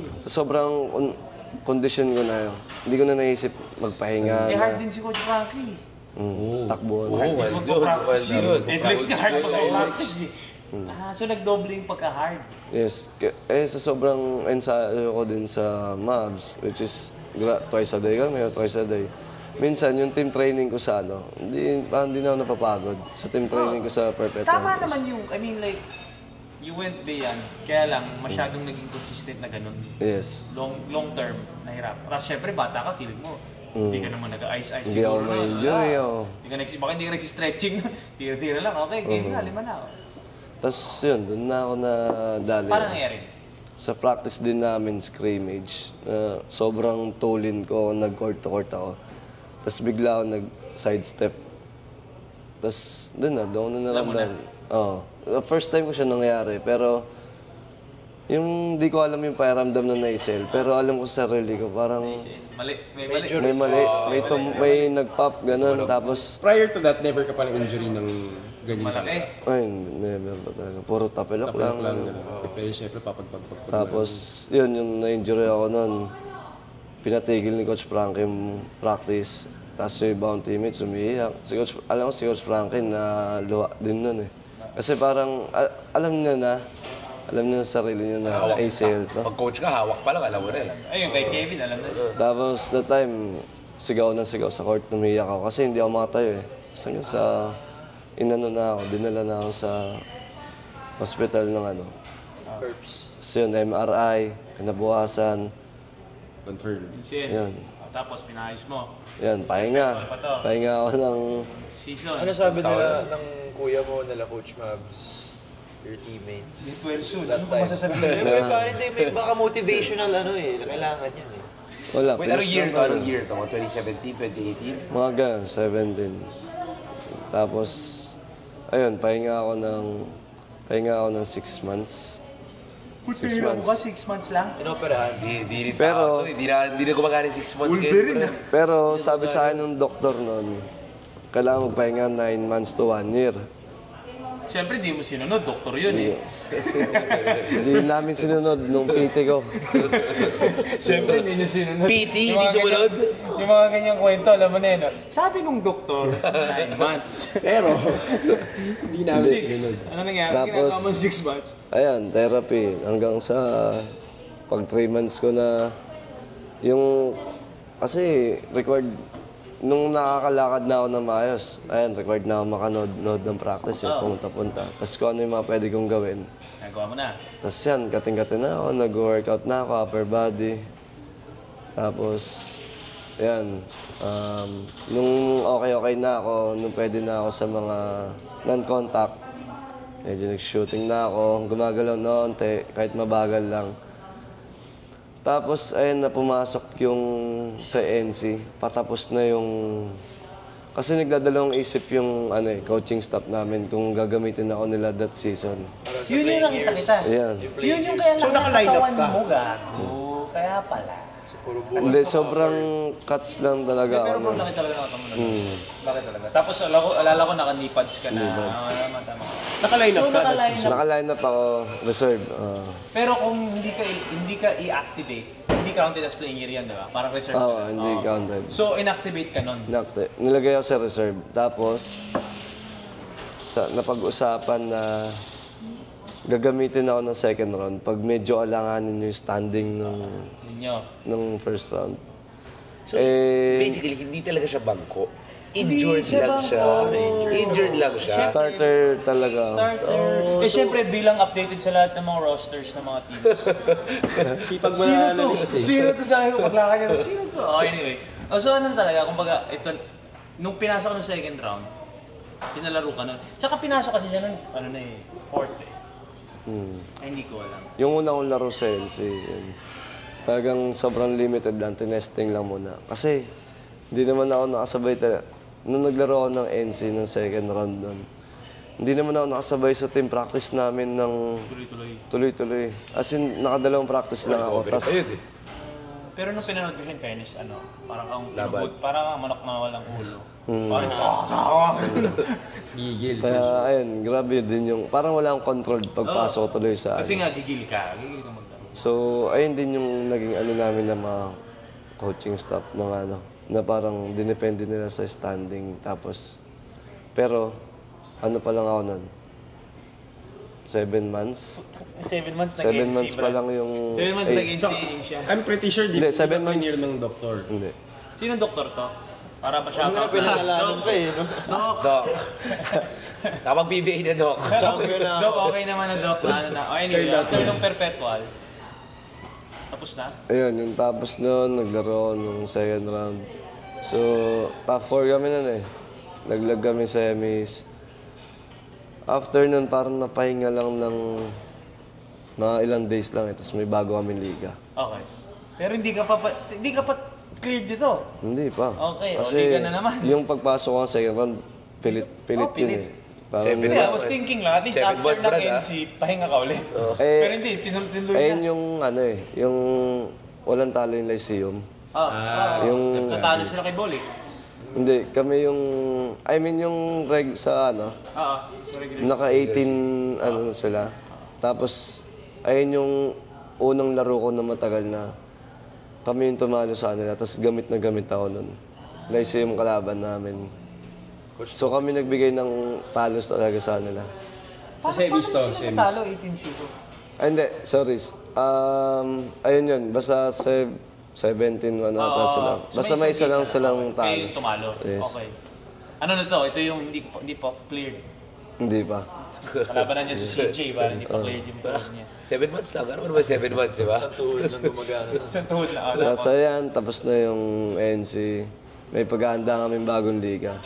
condition ko na yun, hindi ko na naisip magpahinga. Hard din si Coach Frankie. Takbuhan. Mag-practice yun. Legs ka hard mag-practice eh. So nagdoble yung pagka-hard. Yes. Sa sobrang ensayo ko din sa MABS, which is twice a day kami, twice a day. Minsan, yung team training ko sa hindi na ako napapagod. Sa team training ko sa Perpetual. Tama naman yung, you went beyond. Kaya lang, masyadong naging consistent na ganun. Yes. Long term, nahirap. Tapos syempre, bata ka, feeling mo. Hindi ka naman nag-ice-ice Hindi ako siguro. ma-injury. Baka hindi ka nagsistretching. Tira-tira lang. Okay, game na, 5 na. Tapos yun, doon na ako nadali. Paano nangyari? Sa practice din namin, scrimmage, sobrang tulin ko, nag-court to court ako. Tapos bigla ako nag-sidestep. Tapos doon na naramdaman. Oo. First time ko siya nangyari, pero yung di ko alam yung pakiramdam na na-ACL, pero alam ko sa sarili ko, parang May may may nag-pop, ganun. Tapos, Prior to that, never ka palang injury ng ganyan. malaki. ay, never ba talaga. Puro tapilok lang. Pero syempre, papagpag. Tapos, yun, yung na-injury ako noon, pinatigil ni Coach Frankie yung practice. Tapos yung ibang teammates umiiyak. Alam ko si Coach Frankie na luha din nun eh. Kasi parang, alam niya sa sarili niya na ACL to. Pag coach ka, hawak pa lang, alam mo na eh. Ayun, kay Kevin, alam na. Tapos, that time, sigaw sa court, umiiyak ako. Kasi hindi ako makatayo eh. Hanggang sa, dinala na ako sa hospital ng So yun, MRI, kinabukasan. Confirm. Yun. Tapos, pinayos mo. Yan, pahinga. Pahinga ako ng... Season. Ano sabi nila ng kuya mo, nila Coach Mavs, your teammates? May 12 soon. That Ano time. ba masasabi mo? Parang hindi, may baka motivational na kailangan yan eh. Wala. Wait, anong year to? Anong year to? 2017, 2018? Mga ganun, 17. Tapos, ayun, pahinga ako ng 6 months. 6 months. 6 months lang? Inoperahan. Hindi Pero- na gumagana 6 months kayo. Pero sabi sa akin ng doktor noon, kailangan magpahinga 9 months to 1 year. Siyempre, di mo sinunod. Doktor yun eh. Hindi namin sinunod nung PT ko. Siyempre, hindi niya sinunod. PT, hindi sumunod? Yung mga ganyang kwento, alam mo na yun. Sabi nung doktor, 9 months. Pero, hindi namin sinunod. Ano nangyari? Tapos- Ginagawa mo 6 months. Ayan, therapy. Hanggang sa pag 3 months ko na yung... Kasi required... Nung nakakalakad na ako ng maayos, ayan, required na ako makanood ng practice, yung pumunta-punta. Tapos kung ano yung mga pwede kong gawin. Nagawa mo na. Tapos yan, kating-kating na ako, nag-workout na ako, upper body. Tapos, yan, nung okay na ako, nung pwede na ako sa mga non-contact, medyo nag-shooting na ako, gumagalaw na onte, kahit mabagal lang. Tapos, ayun na pumasok yung sa NC, patapos na yung... Kasi nagdadalawang isip yung coaching staff namin kung gagamitin ako nila that season. Yun yung nakita kita. Ayan. Yun yung kaya So, naka-line up nakakatawan ka? mo, gago. Kaya pala. Hindi, sobrang cuts lang talaga Pero ako. bro, nun. laki talaga nakata mo na. Bakit talaga? Tapos alala ko naka-knee-pads ka na. Tama. Naka-line up So, ka. naka-line up. Naka-line up ako, reserve. Pero kung hindi ka i-activate, hindi counted as playing year yan, di ba? Parang reserve. Oo, ka. hindi Oo. counted. So, inactivate ka nun. Nilagay ako sa reserve. Tapos, napag-usapan na gagamitin ako ng second round pag medyo alanganin yung standing ng first round. So, basically, hindi talaga siya bangko. Injured Hindi siya lang siya. bangko. Injured lang siya. Starter talaga. Starter. Siyempre, bilang updated sa lahat ng mga rosters ng mga teams. Sipag mo Sino na to? analyst eh. Sino to? Sabi ko, paglakad niya to. Sino to? Oh, anyway. So, ano talaga, kumbaga, ito, nung pinasok ko ng second round, pinalaro ka nun. Tsaka pinasok kasi siya nun, fourth eh. Ay, hindi ko alam. Yung una kong laro sa NC, yun. Talagang sobrang limited lang, tinesting lang muna. Kasi, hindi naman ako nakasabay talaga. Nung naglaro ako ng NC ng second round nun, hindi naman ako nakasabay sa team practice namin ng tuloy-tuloy. As in, nakadalawang practice lang ako. Tas, Pero nung pinanood ko siya in fairness, parang kang Laban. parang kang manok na walang ulo. Parang Gigil. kaya, ayun, grabe din yung, parang wala akong control pagpasok ko tuloy sa Kasi nga, gigil ka maglaro. So, ayun din yung naging namin na mga coaching staff ng na parang dinepende nila sa standing. Tapos, pero, pa lang ako nun? 7 months? 7 months 7 months pa lang yung... 7 months eh, nag-NCAA siya. I'm pretty sure di Hindi, ba 7 months. year ng doktor. Hindi. Sino doktor to? Para ba siya? Ano nga pinangalanan pa eh, no? Dok. Tawag PBA na, Dok. Champion na Dok, ako. okay naman na Dok. Anyway, after nung perpetual, tapos na? Ayun, yung tapos nun, naglaro ako nung second round. So, top 4 kami nun eh. Naglag kami sa semis. After nun, parang napahinga lang ng mga ilang days lang eh. Tapos may bago kami liga. Okay. Pero hindi ka pa cleared dito. Hindi pa. Okay, o, Kasi liga na naman. yung pagpasok ko sa second round, pilit Oh, yun pilit. eh. Parang Hindi, Hindi, I was thinking lang, at least 7 after months, ng Brad, NC, pahinga ka ulit. Eh, Pero hindi, tinuloy ayun na. yung yung walang talo yung Lyceum. Yung natalo sila kay Bolik. Hindi, kami yung, yung sa Sorry, naka 18 sila. Tapos, ayun yung unang laro ko na matagal na kami yung tumalo sa kanila. Tapos gamit na gamit ako nun. Lyceum kalaban namin. So kami nagbigay ng palos talaga sa kanila. Sa semis to, semis. Natalo 18-0. Hindi, sorry. Ayun yun, basta 17 ata sila. Basta may isa lang silang Kayo talo. yung tumalo. Yes. Okay. Ano na to? Ito yung hindi pa cleared. Hindi pa. Kalabanan niya si CJ, para hindi pa cleared yung phone niya. 7 months lang. Ano ba 7 months, di ba? Sa tuhod lang gumagana. Sa tuhod na. Tapos ayan, tapos na yung NC. May paghahanda kami bagong liga.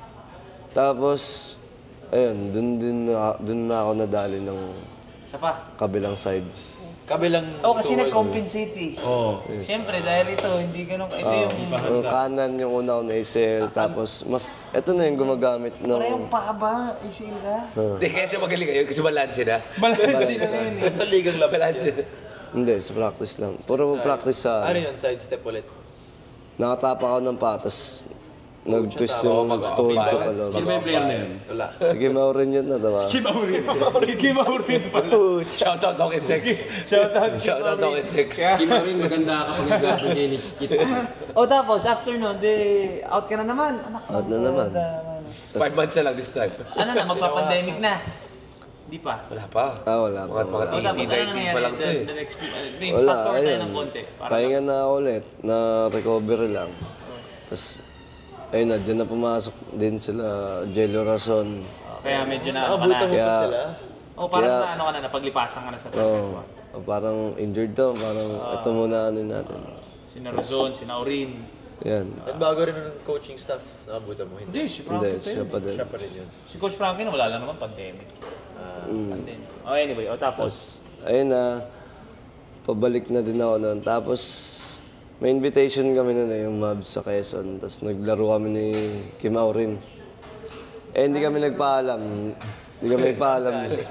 Tapos, ayun, dun na ako nadali ng Isa pa. kabilang side. Kabilang Kasi nag-compensate eh. Oo. Siyempre, dahil ito, hindi ganun. Ito yung... Yung kanan yung una ko na ACL, tapos ito na yung gumagamit ng... Parang paba, isil ka. Hindi, kaya siya magaling ngayon kasi balanse na. Balansin na ngayon eh. Ito ligang labas Balanse yun. na. Hindi, sa practice lang. Puro practice sa... Ano yun? Sidestep ulit. Nakatapa ako ng patas. nag-twist yung tuhod ko pala. Sino ba yung player na yun? Wala. Sige, Maurin yun na, diba? Sige, Maurin pala. Shoutout Doketex. Shoutout Doketex. Kima rin, maganda kapag nag-gabi ni Kit. O tapos, after nun, out ka na naman. Anak ko. Out na naman. 5 months na lang this time. Ano na, magpa-pandemic na. Hindi pa. Wala pa. Wala pa. Mga O tapos, ano 18, 19 pa lang to eh. the next week? Wala, Fast forward tayo ayun. ng konti. Pahinga na ako ulit, na recovery lang. Tapos, ayun na, dyan na pumasok din sila, Jello Rason. Kaya medyo na Nakabutan mo Kaya- pa sila. O parang Kaya- na ano ka na, napaglipasan ka na sa Oo. perfect. Parang injured daw, parang ito muna ano natin. Sina Rozon, sina Aurin. Yan. At bago rin ng coaching staff, nakabutan mo. Hindi. Hindi, si Hindi, Frankie siya pa din. Siya pa rin yun. Si Coach Frankie na wala lang naman pandemic. Pandemic. Oh, anyway, tapos. Ayun na, pabalik na din ako noon. Tapos, may invitation kami noon yung Mavs sa Quezon. Tapos naglaro kami ni Kim Aurin. Hindi kami nagpaalam. Hindi kami nagpaalam.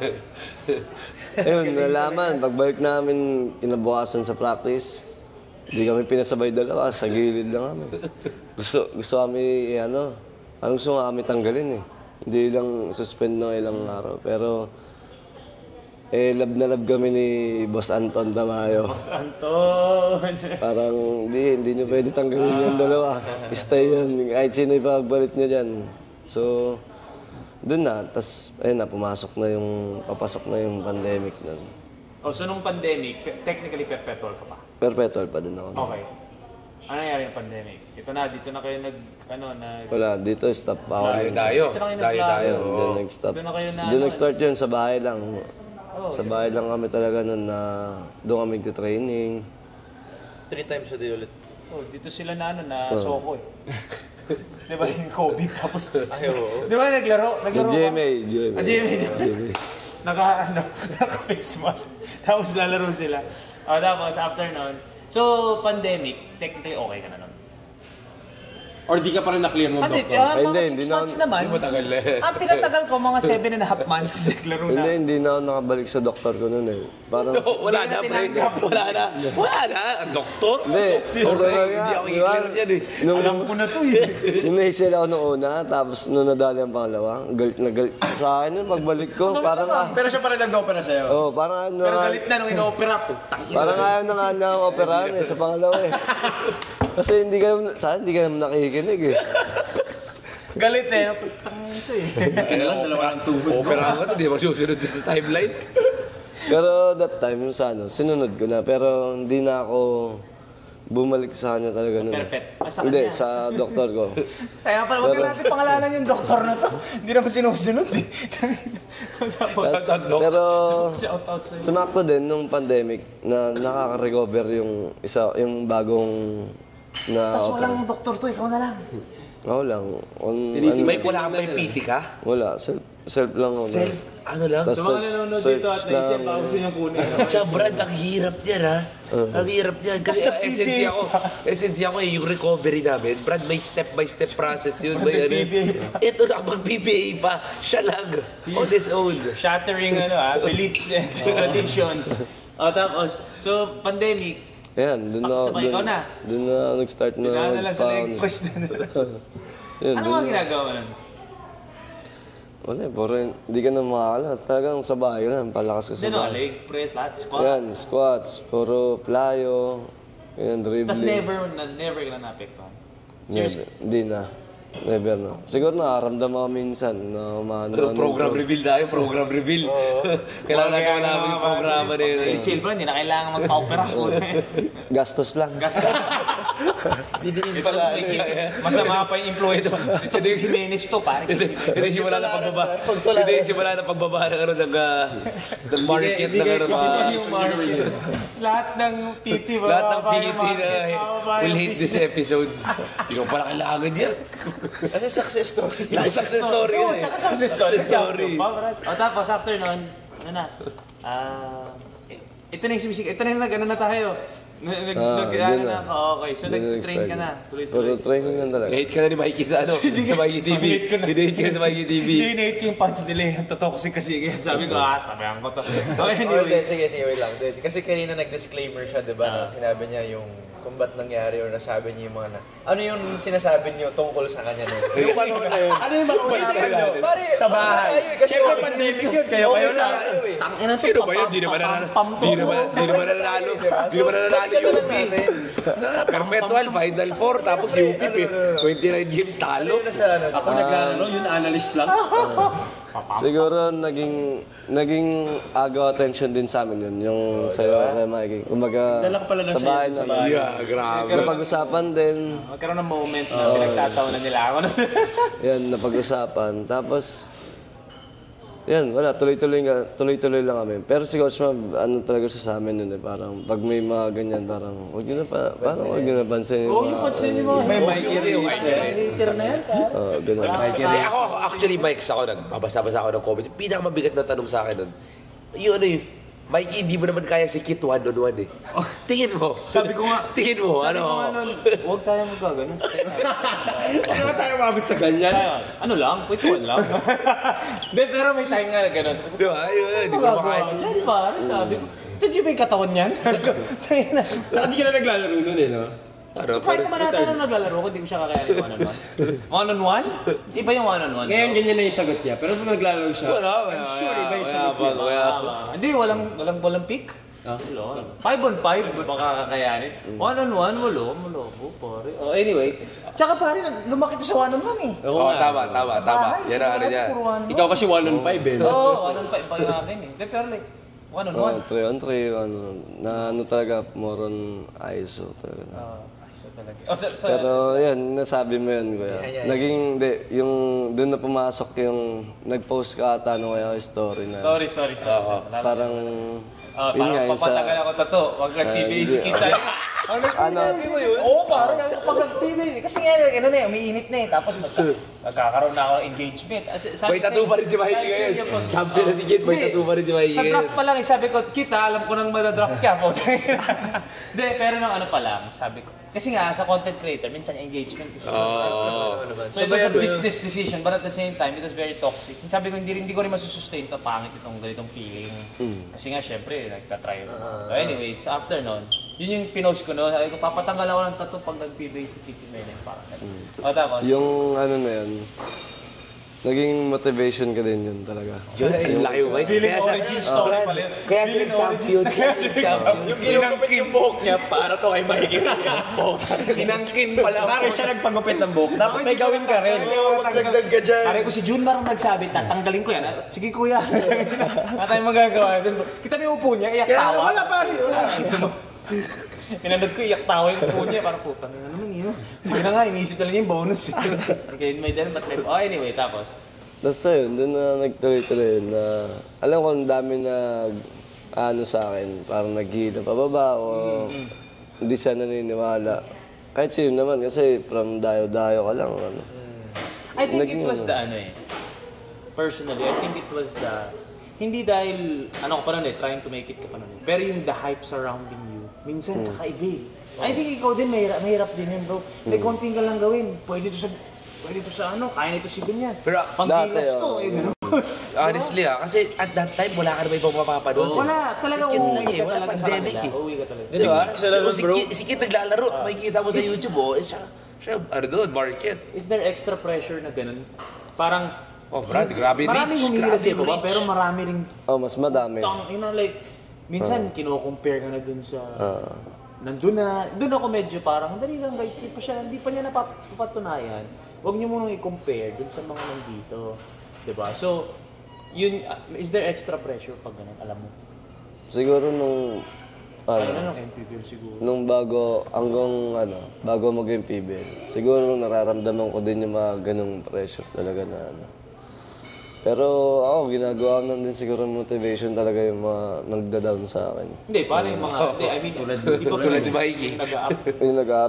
Ayun, nalaman. Pagbalik namin, kinabukasan sa practice, hindi kami pinasabay dalawa. Sa gilid lang kami. Gusto kami, parang gusto kami tanggalin eh. Hindi lang suspend ng ilang araw. Pero, love na love kami ni Boss Anton Tamayo. Boss Anton. Parang hindi nyo pwede tanggalin yung dalawa. Stay yan. Kahit sino ipagbalit nyo dyan. So, dun na. Tapos, ayun na, papasok na yung pandemic nun. So nung pandemic, technically perpetual ka pa? Perpetual pa din ako. Okay. Ano nangyari yung pandemic? Dito na kayo Wala, dito stop ako. Dayo-dayo. Dito na kayo Dayo-dayo. Doon nag-stop. Dito na kayo na Doon nag-start yun, sa bahay lang. Sa bahay lang kami talaga nun na doon kami nag-training. 3 times a day ulit. Dito sila na soko eh. Di ba yung COVID tapos? Ay, oo. Di ba naglaro ka? GMA. GMA. Naka-face mask. Tapos lalaro sila. Tapos after nun, so pandemic, technically okay ka na nun. Or di ka pa rin na-clear ng Hindi, doktor? mga hindi 6 months naman. Hindi mo tagal eh. Ang pinatagal ko, mga 7.5 months naglaro na. Hindi na ako nakabalik sa doktor ko nun eh. Parang, Wala Hindi na, na pre. tinanggap. Wala na. Ang doktor? hindi. Hindi ako i-clear yan eh. Alam ko na to eh. Yung nahisil ako nung una, tapos nung nadali ang pangalawa, galit na galit sa akin yun, pagbalik ko, parang Pero siya pa rin nag-opera sa'yo. parang ano Pero galit na nung ino-opera po. Parang ayaw na nga na operahan sa pangalawa eh. Kasi hindi ka naman nakikinig eh. Galit eh. Putang ito eh. Dalawa ng tuhod. Opera ka to, di ba susunod sa timeline? Pero that time, yung sinunod ko na. Pero hindi na ako bumalik sa kanya talaga nun. Perpet. Sa Hindi, kanya. sa doktor ko. Kaya pala, wag natin pangalanan yung doktor na to. Hindi naman sinusunod eh. Tapos, Pero shout out sa'yo. sumakto din nung pandemic na nakaka-recover yung bagong na Tapos walang doktor to, ikaw na lang. ako lang. May may PT ka? Wala. Self lang ako. Ano lang? Tas Sa mga nanonood dito at naisip, baka gusto niyang kunin. Tsaka Brad, ang hirap niyan ha. Ang hirap niyan. Kasi essence ako yung recovery namin. Brad, may step-by-step process yun. May PBA Ito na, mag-PBA pa. Siya lang. On his own. Shattering beliefs and traditions. Tapos, so pandemic, Ayan, Sabay ikaw na. Doon na nag-start na. kailangan na lang sa leg press na Yun, Ano doon mga na. ginagawa mo nun? Wala, hindi ka na makakalas. Talagang sa bahay ka lang, palakas ka sa Sino? bahay. Leg press, lahat, squat. Yan, squats, puro playo, yan, dribbling. Tapos never ka na naapektuhan. Seriously? Hindi na. Never na. Siguro nakaramdam ako minsan na Program reveal tayo, program reveal. Kailangan natin malaman yung programa na yun. Yung silver, hindi na kailangan magpa-opera ko. Gastos lang. Masama pa yung influence. Ito yung Jimenez to, pare. Hindi simula na pagbaba. Hindi simula na pagbaba ng ano ng market ng ano Lahat ng PT, lahat ng PT na will hate this episode. Hindi ko pala kailangan yan. Kasi success story. Success story Oo, yun eh. tsaka success story. Story. Tapos after nun, ano na? Ito na yung sumisig. Ito na yung nag-ano na tayo. Yun na. Okay, so nag-train ka na. Puro Tuloy-tuloy. training lang talaga. Hate ka na ni Mikey sa ano? Sa Mikey TV. Hate ko na. Hate ka na sa Mikey TV. Hindi, yung punch nila eh. Ang totoxic kasi. Kaya sabi ko, sabihan ko to. So Hindi, anyway. sige, wait lang. Kasi kanina nag-disclaimer siya, di ba? Na sinabi niya yung kung ba't nangyari or nasabi niyo yung mga ano yung sinasabi niyo tungkol sa kanya nun? Yung panahon na yun. Ano yung mga usapan niyo? Sa bahay. Kasi pandemic yun, kayo na. Tangina, sino ba yun? Di naman nanalo. Di naman nanalo yung UP. Perpetual, Final Four, tapos UP, 29 games talo. Ako naglalaro, yun analyst lang. Siguro naging agaw attention din sa amin yun, yung sa'yo kay Mikey. Kumbaga, Dala ka pala na sa sa'yo, bahay sa na. bahay. Yeah, grabe. Napag-usapan din. Magkaroon ng moment na pinagtatawanan nila ako. Yan, napag-usapan. Tapos, yan, wala, tuloy-tuloy lang kami. Pero si Coach Mab, ano talaga siya sa amin nun eh, parang pag may mga ganyan, parang huwag nyo na pansin Huwag niyo pansin yung mga May Mikey release na eh. hater na yan, pare. Oo, ganun. Hindi, ako, actually, Mike, ako nagbabasa-basa ako ng comments. Pinakamabigat na tanong sa akin nun, yung ano yung, Mikey, hindi mo naman kaya si Kit one-on-one eh. Tingin mo. Sabi ko nga, Tingin mo, sabi ano? ko nga nun, huwag tayo magkaganon. Ano ba tayo mabit sa ganyan? Ano lang, kwentuhan lang. Hindi, pero may time nga na gano'n. Di ba? Ayun, hindi ko makaya si Diyan pare, sabi ko. Ito di ba yung katawan niyan? Sa'yo na. Saka di ka na naglalaro nun eh, no? Ano, Kahit naman natin nung naglalaro ko, di ko siya kakayanin one-on-one. One-on-one? Iba yung one-on-one. Ngayon, ganyan na yung sagot niya. Pero kung naglalaro siya, I'm sure iba yung sagot niya. Hindi, walang pick. Wala. 5 on 5, baka kakayanin. One-on-one, wala po, pare. Oh, anyway, tsaka pare, lumaki to sa one-on-one eh. Oo, tama. Yan ang ano niya. Ikaw kasi 1 on 5 eh, no? Oo, one-on-5 pa yung akin eh. Pero like, one-on-one. 3 on 3, na ano talaga, more on ISO talaga. So talaga. Oh, Pero yan, nasabi mo yan, kuya. Naging, yung doon na pumasok yung, nag-post ka ata no kaya story na. Story. Parang, yun Parang nga, yung papatagal ako to. Wag nag-PBA si Kit sa'yo. Ano? Oo, parang pag nag-PBA. Kasi nga, ano na eh, umiinit na eh. Tapos magkakaroon na ako ng engagement. May tattoo pa rin si Mikey ngayon. Champion na si Kit, may tattoo pa rin si Mikey Sa ngayon. draft pa lang, sabi ko, Kit alam ko nang madadraft ka. Hindi, pero nung ano pa lang, sabi ko. Kasi nga, sa content creator, minsan engagement gusto ko. So it was a business decision, but at the same time, it was very toxic. Sabi ko, hindi ko rin masusustain ito, pangit itong ganitong feeling. Kasi nga, syempre, nagka-try ko. So anyway, so after nun, yun yung pinost ko no. Sabi ko, papatanggal ako ng tattoo pag nag-PBA si Titi Menes. Parang o tapos? Yung ano na yun, naging motivation ka din yun talaga. Yun, laki mo, Mike. Feeling origin story pala yun. Kaya siya nag-champion. Yung kinangkin yung buhok niya para to kay Mikey. Kinangkin pala. Bakit siya nagpagupit ng buhok? Dapat may gawin ka rin. Magdagdag ka dyan. Pare ko si Jun marang nagsabi, tatanggalin ko yan. Sige kuya. Wala tayong magagawa. Kita mo yung upo niya, iyak tawa. Wala pare, wala. Pinanood ko, iyak tawa yung upo niya. Parang putang na naman yun. Sige na nga, iniisip talaga yung bonus. Okay, may dahil ba't may... Oh, anyway, tapos. Tapos ayun, doon na nagtuloy-tuloy yun na alam ko ang dami na ano sa akin, parang naghihila pababa o hindi siya naniniwala. Kahit sino naman kasi from dayo-dayo ka lang. Ano. I think it was the ano eh. Personally, I think it was the... Hindi dahil, ano ko pa nun eh, trying to make it ka pa nun eh. Pero yung the hype surrounding you, minsan kakaiba eh. I think ikaw din, mahirap din yun bro. May konting ka lang gawin. Pwede to sa ano, kaya nito si ganyan. Pero panggilas dati, to, eh gano'n. honestly kasi at that time, wala ka na may mapapanood. Wala, talaga Si Kit uuwi lang ka eh, wala talaga sa pandemic kanila. eh. Uuwi ka talaga. Di ba? Si Kit naglalaro, makikita mo sa YouTube siya, ano doon, market. Is there extra pressure na gano'n? Parang, Oh, Brad, grabe maraming reach. humihila Grabe sa iba, reach. pero marami rin Oh, mas madami. like, minsan kino-compare ka na dun sa, doon ako medyo parang, dali lang guys, hindi pa niya napapatunayan. Huwag niyo munang i-compare dun sa mga nandito. Diba? So, yun, is there extra pressure pag ganun, alam mo? Siguro nung Kaya na nung MPBL siguro. nung bago maging PBL, siguro nararamdaman ko din yung mga ganung pressure talaga na ano. Pero ako, ginagawa ko din siguro motivation talaga yung mga nagda-down sa akin. Hindi, paano yung mga, hindi, I mean, Tulad ni Mikey. nag-up, Yung nag-up,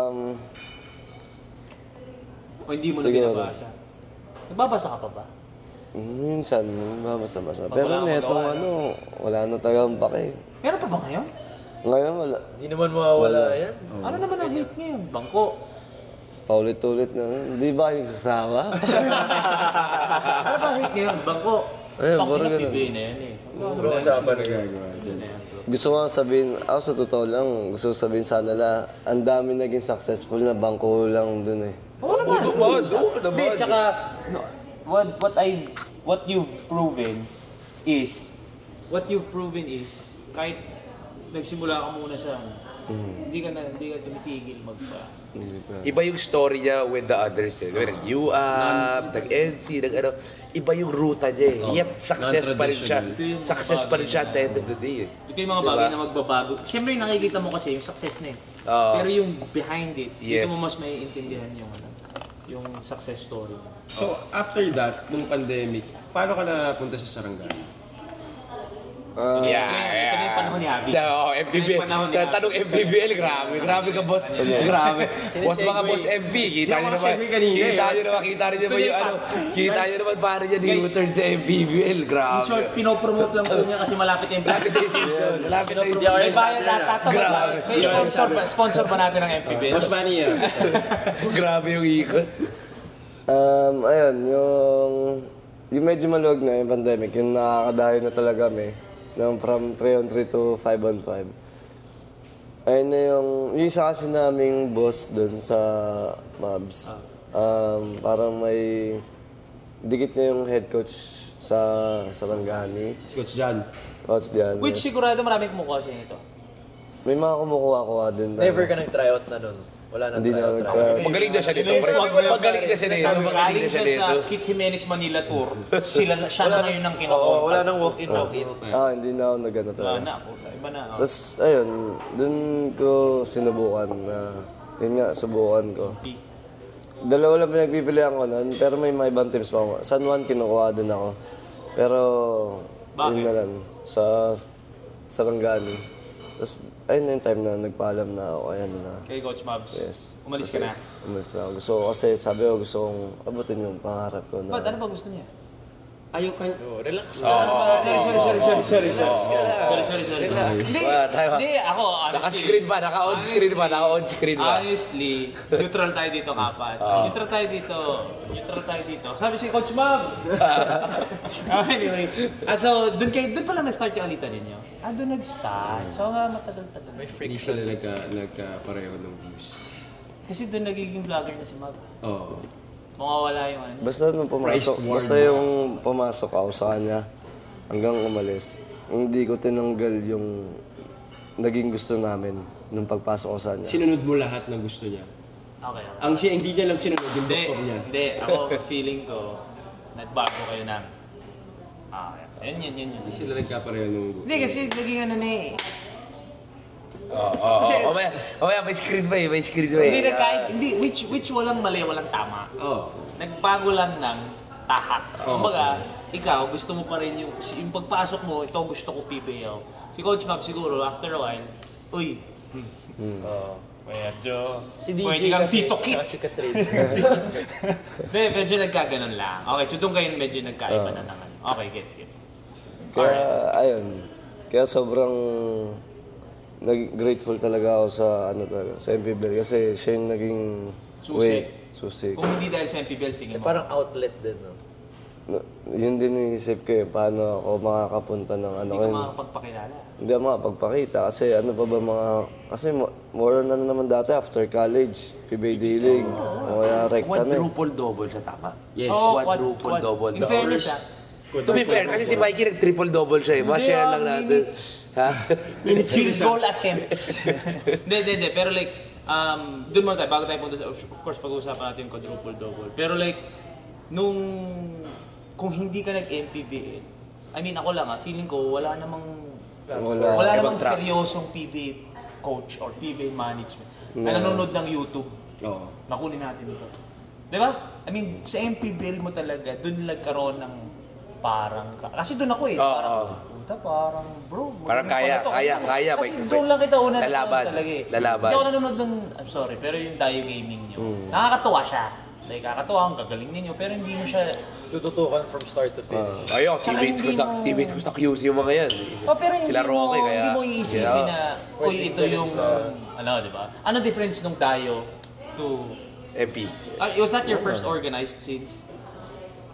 o hindi mo na Siguro. binabasa. Nagbabasa ka pa ba? minsan, mabasa-basa. Pag Pero wala akong netong magawa, wala na talagang pake. Meron pa ba ngayon? Ngayon wala. Hindi naman mawawala yan. Ano naman ang hate ngayon? Bangko. Paulit-ulit na. Hindi ba kayo nagsasawa? Ano ba hate ngayon? Bangko. Ayun, Talk parang na ganun. PBA na yan eh. Usapan na Nagagawa dyan. Gusto ko nga sabihin, ako sa totoo lang, gusto ko sabihin sana na ang dami naging successful na bangko lang dun eh. Oo naman. Oo Hindi, naman. tsaka, no, what you've proven is, kahit nagsimula ka muna sa, hindi ka tumitigil magpa. Iba yung story niya with the others eh. Nag-UAP, nag-NC, nag-ano. Iba yung ruta niya eh. Yet, success pa rin siya. Success pa rin siya at the end of the day eh. Ito yung mga bagay na magbabago. Siyempre yung nakikita mo kasi yung success na eh. Pero yung behind it, dito mo mas maiintindihan yung success story. So, after that, nung pandemic, paano ka napunta sa Sarangani? Ito na yung panahon ni Abby. Oo, MPBL. Tanong MPBL, grabe ka boss. Grabe. Boss mga boss MP, kita nyo naman. Kita nyo yung ano, kita nyo naman paano niya ni-return sa MPBL, grabe. In short, pinopromote lang po niya kasi malapit yung Malapit na yung season. Malapit na yung season. May bayad Grabe. May sponsor ba natin ng MPBL? Boss Manny yan. Grabe yung ikot. Ayun, yung medyo maluwag na yung pandemic, yung nakakadayo na talaga kami. From 3-on-3 to 5-on-5. Ayun na yung isa kasi naming boss doon sa Mavs. Parang may dikit na yung head coach sa Sarangani. Coach John. Coach Dian. Which sigurado maraming kumukuha siya nito. May mga kumukuha din. Never ka nag-tryout na nun. Wala nang Hindi na tryout. Magaling na siya dito. Magaling na siya dito. Galing siya sa Kit Jimenez Manila Tour. Siya na ngayon ang kinukontak. Wala nang walk-in, walk-in. Hindi na ako nagano Iba talaga. na, iba na. Tapos, ayun, dun ko sinubukan na, yun nga, subukan ko. Dalawa lang pinagpipilian ko nun, pero may mga ibang teams pa ako. San Juan kinukuha din ako. Pero, yun na lang, sa Sarangani. Tapos, ayun na yung time na nagpaalam na ako, ayan na. Kay Coach Mavs. Yes. Umalis ka na. Umalis na ako. Gusto ko kasi, sabi ko, gusto kong abutin yung pangarap ko na. Ba't? Ano ba gusto niya? Ayaw ka. Relax Sorry. Hindi, ako, Naka-screen ba? Naka-on screen ba? Naka-on screen ba? honestly, neutral tayo dito, kapat. Neutral tayo dito. Sabi si Coach Mav. Anyway, so, doon pala nag-start yung alitan ninyo? Doon nag-start. So, matagal-tagal. Hindi sila nagka-pareho ng views. Kasi doon nagiging vlogger na si Mav. Oo. Mawawala yung ano. Basta nung pumasok, basta yung pumasok ako sa kanya hanggang umalis, hindi ko tinanggal yung naging gusto namin nung pagpasok ko sa kanya. Sinunod mo lahat ng gusto niya. Okay. Hindi niya lang sinunod yung doktor niya. Hindi. Ako, feeling ko, nagbago kayo na. Yun. Hindi sila nagka-pareho ng gusto. Hindi, kasi naging ano na eh. Mamaya, may screen pa eh. May screen pa Hindi eh. na kahit, which walang mali, walang tama. Nagbago lang ng tahat. Kumbaga, ikaw, gusto mo pa rin yung pagpasok mo, ito gusto ko PBA ako. Si Coach Mab siguro, after a while, medyo, Si DJ pwede kang kasi, Tito Kit. si Catherine. Hindi, medyo nagkaganon lang. Okay, so doon kayo medyo nagkaiba na naman. Okay, gets. Kaya, ayun. Kaya sobrang grateful talaga ako sa sa MPBL kasi siya yung naging susi. Kung hindi dahil sa MPBL, tingin mo. Parang outlet din, no? Yun din iniisip ko paano ako makakapunta ng ano. Hindi ka makapagpakilala. Hindi ako makapagpakita kasi ano pa ba kasi more na naman dati after college, PBA D-League, o kaya rekta na. Quadruple double siya, tama? Yes. Quadruple double. In fairness, To be fair, kasi si Mikey nag-triple double siya eh. Ma-share lang natin. Minutes goal attempts. Hindi. Pero like, doon muna tayo, bago tayo punta sa, of course, pag-uusapan natin yung quadruple double. Pero like, kung hindi ka nag-MPBA, I mean, ako lang feeling ko, wala namang seryosong PBA coach or PBA management na nanonood ng YouTube. Nakunin natin ito. Diba? I mean, sa MPBL mo talaga, doon nagkaroon ng kasi doon ako eh. Parang bro. Parang kaya. Kasi doon lang kita una lalaban. talaga eh. Lalaban. Hindi ako nanonood ng, I'm sorry, pero yung Dio Gaming nyo. Nakakatuwa siya. Like, kakatuwa ang gagaling ninyo, pero hindi mo siya Tututukan from start to finish. Ayun, teammates ko sa QC yung mga yan. pero Sila Roque, kaya... Hindi mo iisipin na, ito yung, di ba? Ano difference nung Dio to... MP. Was that your first organized scenes?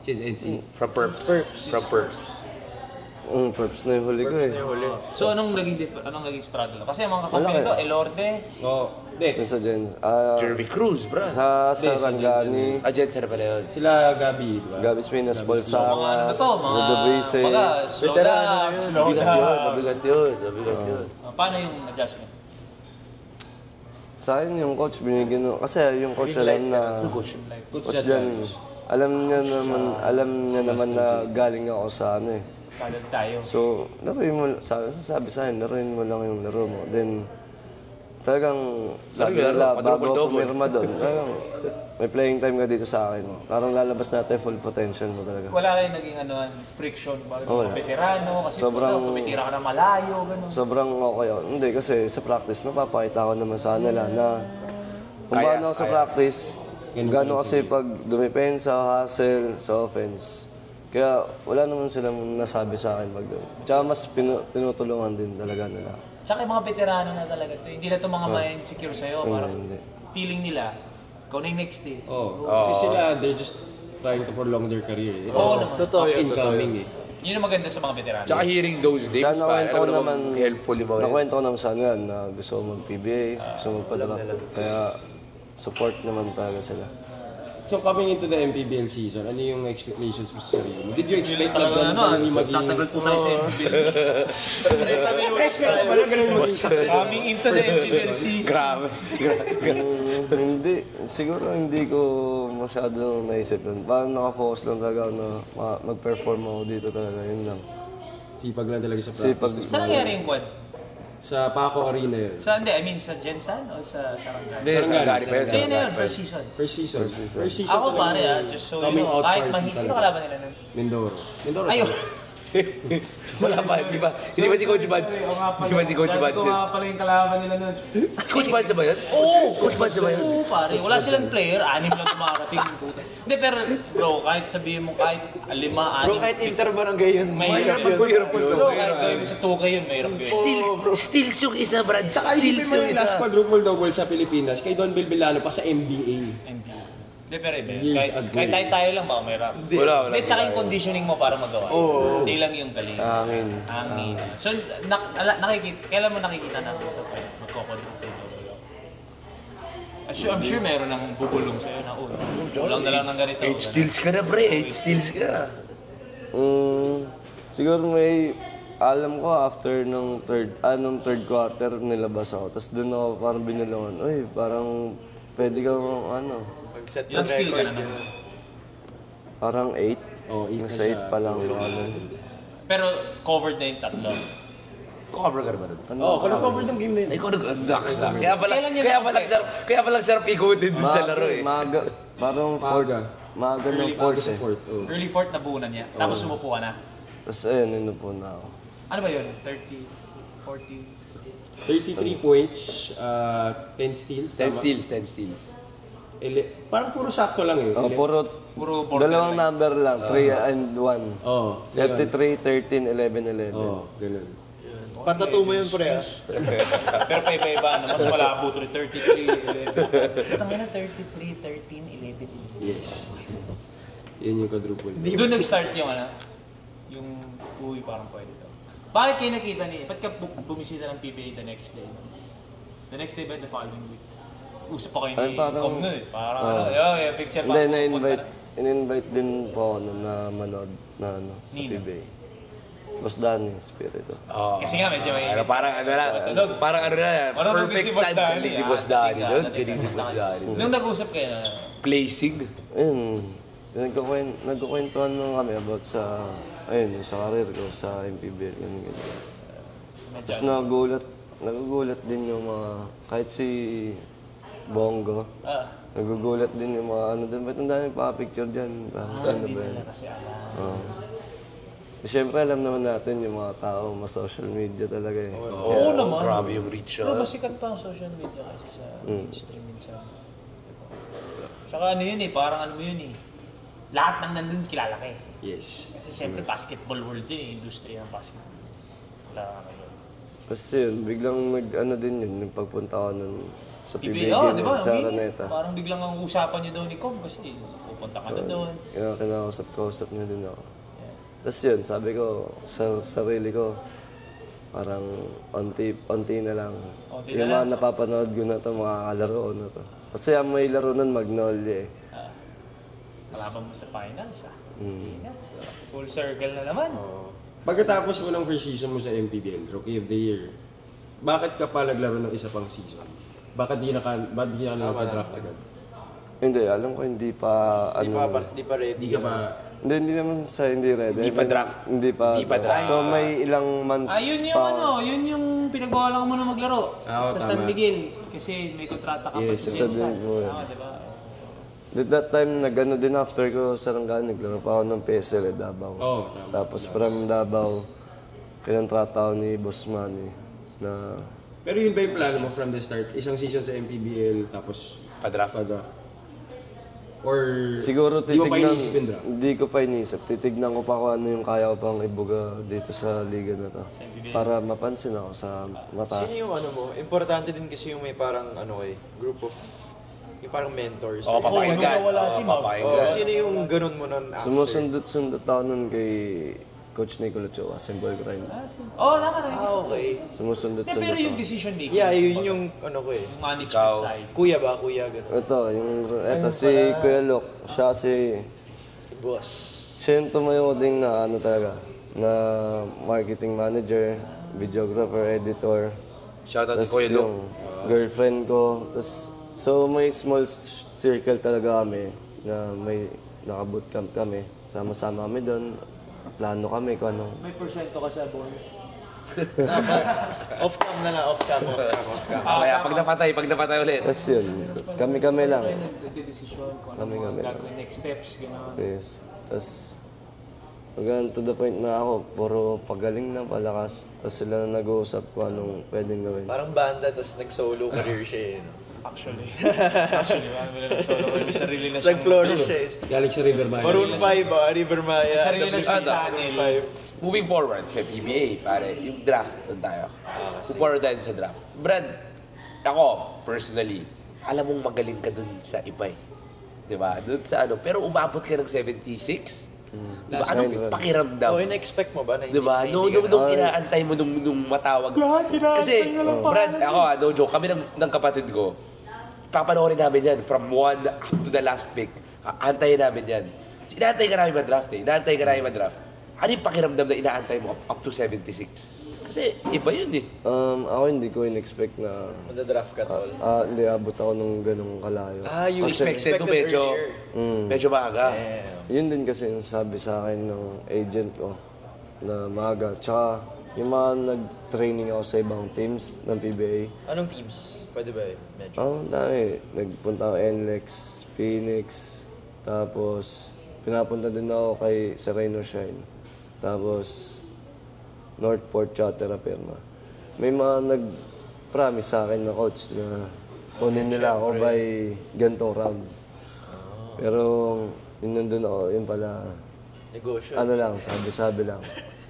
Change NC. From Perps. From Perps. Perps na yung huli ko eh. So anong naging struggle? Kasi ang mga kakampi nito, Elorde. Sa Jens. Jervy Cruz, bro. Sa Sarangani. Jensen na pala yun. Sila Gabi, di ba? Gabi Spinas, Mga ano Bolsanga, to, mga Rodobise. slow down. Mabigat yun. Paano yung adjustment? Sa akin yung coach binigyan kasi yung coach alam na coach dyan, alam niya naman na galing ako sa ano eh. Kagad tayo. So, laruin mo, sabi sa akin, laruin mo lang yung laro mo. Then, talagang sabi nila, bago ako pumirma doon, talagang may playing time ka dito sa akin. Parang lalabas natin full potential mo talaga. Wala kayong naging friction, bakit mga veterano, kasi pumitira ka na malayo, gano'n. Sobrang okay ako. Hindi, kasi sa practice, napapakita ko naman sa kanila na kung paano ako sa practice, gano'n kasi pag dumipensa, hustle, sa offense. Kaya wala naman silang nasabi sa akin mag doon. Tsaka mas tinutulungan din talaga nila. Tsaka yung mga veterano na talaga to. Hindi na ito mga ma-insecure sa'yo. Parang feeling nila, ikaw na yung next day. Kasi sila, they're just trying to prolong their career. Totoo yun. Incoming eh. Yun ang maganda sa mga veterano. Tsaka hearing those names, Tsaka nakwento ko naman, helpful yung mga nakwento ko naman sa kanila na gusto ko mag-PBA, gusto magpa-drop. Kaya support naman talaga sila. So coming into the MPBL season, ano yung expectations mo sa sarili mo? Did you expect na ganun yung maging... Tatagal po tayo sa MPBL. Coming into the MPBL season. Grabe. Hindi. Siguro hindi ko masyado naisip yun. Parang nakafocus lang talaga ako na mag-perform ako dito talaga. Yun lang. Sipag lang talaga sa practice. Saan nangyari yung quad? Sa Paco Arena yun. Sa Jensen o sa Sarangani? Hindi, Sarangani pa yun. So yun na yun, first season. First season. Ako pare just so you know, kahit sino kalaban nila nun? Mindoro. Ayun! Wala pa, di ba? Hindi ba si Coach Buds? Hindi ba si Coach Buds? Ko nga pala yung kalaban nila nun. Si Coach Buds ba yun? Oo! Coach Buds ba yun? Oo pare, wala silang player, 6 lang tumarating. Hindi pero bro, kahit sabihin mo kahit 5, 6. Bro, kahit interbarangay yun. Mahirap yun. Bro, kahit gawin mo sa 2K yun, mahirap yun. Steals yung isa, Brad. Saka isipin mo yung last quadruple double sa Pilipinas kay Don Bilbilano pa sa NBA. Hindi, pero iba. Kahit tayo lang ba, mahirap. Wala. Hindi, tsaka yung conditioning mo para magawa. Hindi lang yung galing. Hangin. So, kailan mo nakikita na magkakwadruple double? I'm sure meron nang bubulong sa'yo na, kulang na lang ng ganito. 8 steals ka na, pre. 8 steals ka. Siguro may alam ko after nung third quarter nilabas ako. Tapos doon ako parang binulungan. Uy, parang pwede ka Yung skill ka na nun. Parang 8. Nasa 8 pa lang. Pero covered na yung tatlo. Cover ka na ba nun? Kung nag-cover ng game na yun. Ikaw nag-nakasa. Kaya pala sarap ikutin din sa laro eh. Parang maaga ng fourth. Early fourth na buunan niya. Tapos sumupo ka na. Tapos ayun, inupo na ako. Ano ba yun? 30, 40? 33 points, 10 steals. 10 steals. Parang puro sakto lang eh. Puro dalawang number lang, 3 and 1. 33, 13, 11, 11. Ganun. Patato mo yun, pre. Pero pa iba-iba na. Mas malabo 33, 11. Ito nga na 33, 13, 11. Yes. Yan yung quadruple. Doon nag-start yung parang pwede daw. Bakit kayo nakita ba't ka bumisita ng PBA the next day? The next day ba the following week? Usap pa kayo ni Com nun eh. Parang picture pa. Hindi, in-invite din po ako na manood na sa PBA. Boss Danny, Spirito. Kasi nga medyo may... Parang perfect time ni Boss Danny. Galing si Boss Danny. Nung nag-usap kayo na... Placing. Ayun, nagkukwentuhan lang kami about sa career ko sa MPBL. Ganyan. Tapos nagugulat din yung mga, kahit si Bongo, nagugulat din yung mga ba't ang dami pa-picture dyan? Saan na ba yan? Siyempre alam naman natin yung mga tao, mas social media talaga eh. Oo naman. Grabe yung reach. Pero mas sikat pa ang social media kasi sa mainstream minsan. Tsaka parang lahat ng nandun kilala ka eh. Yes. Kasi siyempre basketball world din eh, industry ng basketball. Wala ka ngayon. Kasi yun, biglang din yun, yung pagpunta ko nun sa PBA, PBA game di ba? sa Ang Araneta. parang biglang ang usapan niyo daw ni Com kasi pupunta ka na doon. Kinakausap niya din ako. Tapos yun, sabi ko sa sarili ko, parang onti na lang. Yung mga napapanood ko na ito, mga kalaro ko na to. Kasi ang may laro nun, Magnolia eh. Kalaban mo sa finals Full circle na naman. Pagkatapos mo ng first season mo sa MPBL, Rookie of the Year, bakit ka pa naglaro ng isa pang season? Bakit di ka nagpa-draft agad? Hindi, alam ko hindi pa Di pa ready. Hindi ka pa... Hindi naman sa hindi ready. Hindi pa draft. Hindi pa draft. So may ilang months Yun yung pa. yun yung pinagbawalan ko muna maglaro sa San tama. Miguel. Kasi may kontrata ka pa Yes, sa isa Minsan. din po. Diba? At that time, nag-ano din after ko sa Ranggan, naglaro pa ako ng PSL Davao. tama. Tapos from Davao, kinontrata ako ni Boss Manny na Pero yun ba yung plano mo from the start? Isang season sa MPBL, tapos Pa-draft. pa-draft? Or siguro di mo pa titignan, iniisip yung draft? hindi ko pa iniisip. Titignan ko pa kung ano yung kaya ko pang ibuga dito sa liga na to. Para mapansin ako sa mataas. Sino yung mo? Importante din kasi yung may parang group of yung parang mentors. Oo, papakinggan. nung nawala si Mav. Papakinggan. Sino yung ganun mo nun after? Sumusundot-sundot ako nun kay Coach Nicolo Chua, Symbol Grind. Okay. Sumusundot-sundot Pero yung ako. decision making. Yeah, yun yung Yung management side. Kuya ganun. Ito si Kuya Lok, siya si... Boss. Siya yung tumayo din na talaga, na marketing manager, videographer, editor. Shoutout ni Tas Kuya Luke. yung girlfriend ko. So may small circle talaga kami na may naka-bootcamp kami. Sama-sama kami doon. Plano kami kung ano. May porsyento ka sa bonus. Off-cam na lang, off-cam. Kaya pag napatay ulit. Tapos yun, kami-kami lang. Nagdedesisyon kung ano Kami-kami mga lang. gagawin next steps, gano'n. Yes. Tapos, hanggang to the point na ako, puro pagaling na palakas. Tapos sila na nag-uusap kung anong pwedeng gawin. Parang banda, tapos nag-solo career siya no? Actually, marami nila solo ko. May sarili na Nag-flourish siya Galing sa River Maya. Maroon 5, River Maya. sarili na siyang Ano? channel. Moving forward, sa PBA, pare, yung draft doon tayo. Forward tayo sa draft. Brad, ako, personally, alam mong magaling ka dun sa iba eh. Diba? Dun sa ano, pero umabot ka ng 76. Diba? Anong pakiramdam? in-expect mo ba na Diba? Nung inaantay mo nung matawag. Kasi, Brad, ako, no joke, kami ng kapatid ko, papanoorin namin yan from 1 up to the last pick. Antayin namin yan. Inaantay ka namin ma-draft eh. Inaantay ka namin ma-draft. Ano yung pakiramdam na inaantay mo up to 76? Kasi iba yun eh. Ako hindi ko in-expect na... Madadraft ka, tol. Hindi abot ako nung ganong kalayo. You Expected mo medyo maaga. Yun din kasi yung sabi sa akin ng agent ko na maaga. Tsaka yung mga nag-training ako sa ibang teams ng PBA. Anong teams? Pwede ba medyo? Dami. Nagpunta ako NLEX, Phoenix, tapos pinapunta din ako kay Sereno Shine. Tapos Northport tsaka Terra Firma. May mga nag-promise sa akin na coach na kunin nila ako by gantong round. Pero yun nandun ako, yun pala, Negosyo. ano lang, sabi-sabi lang.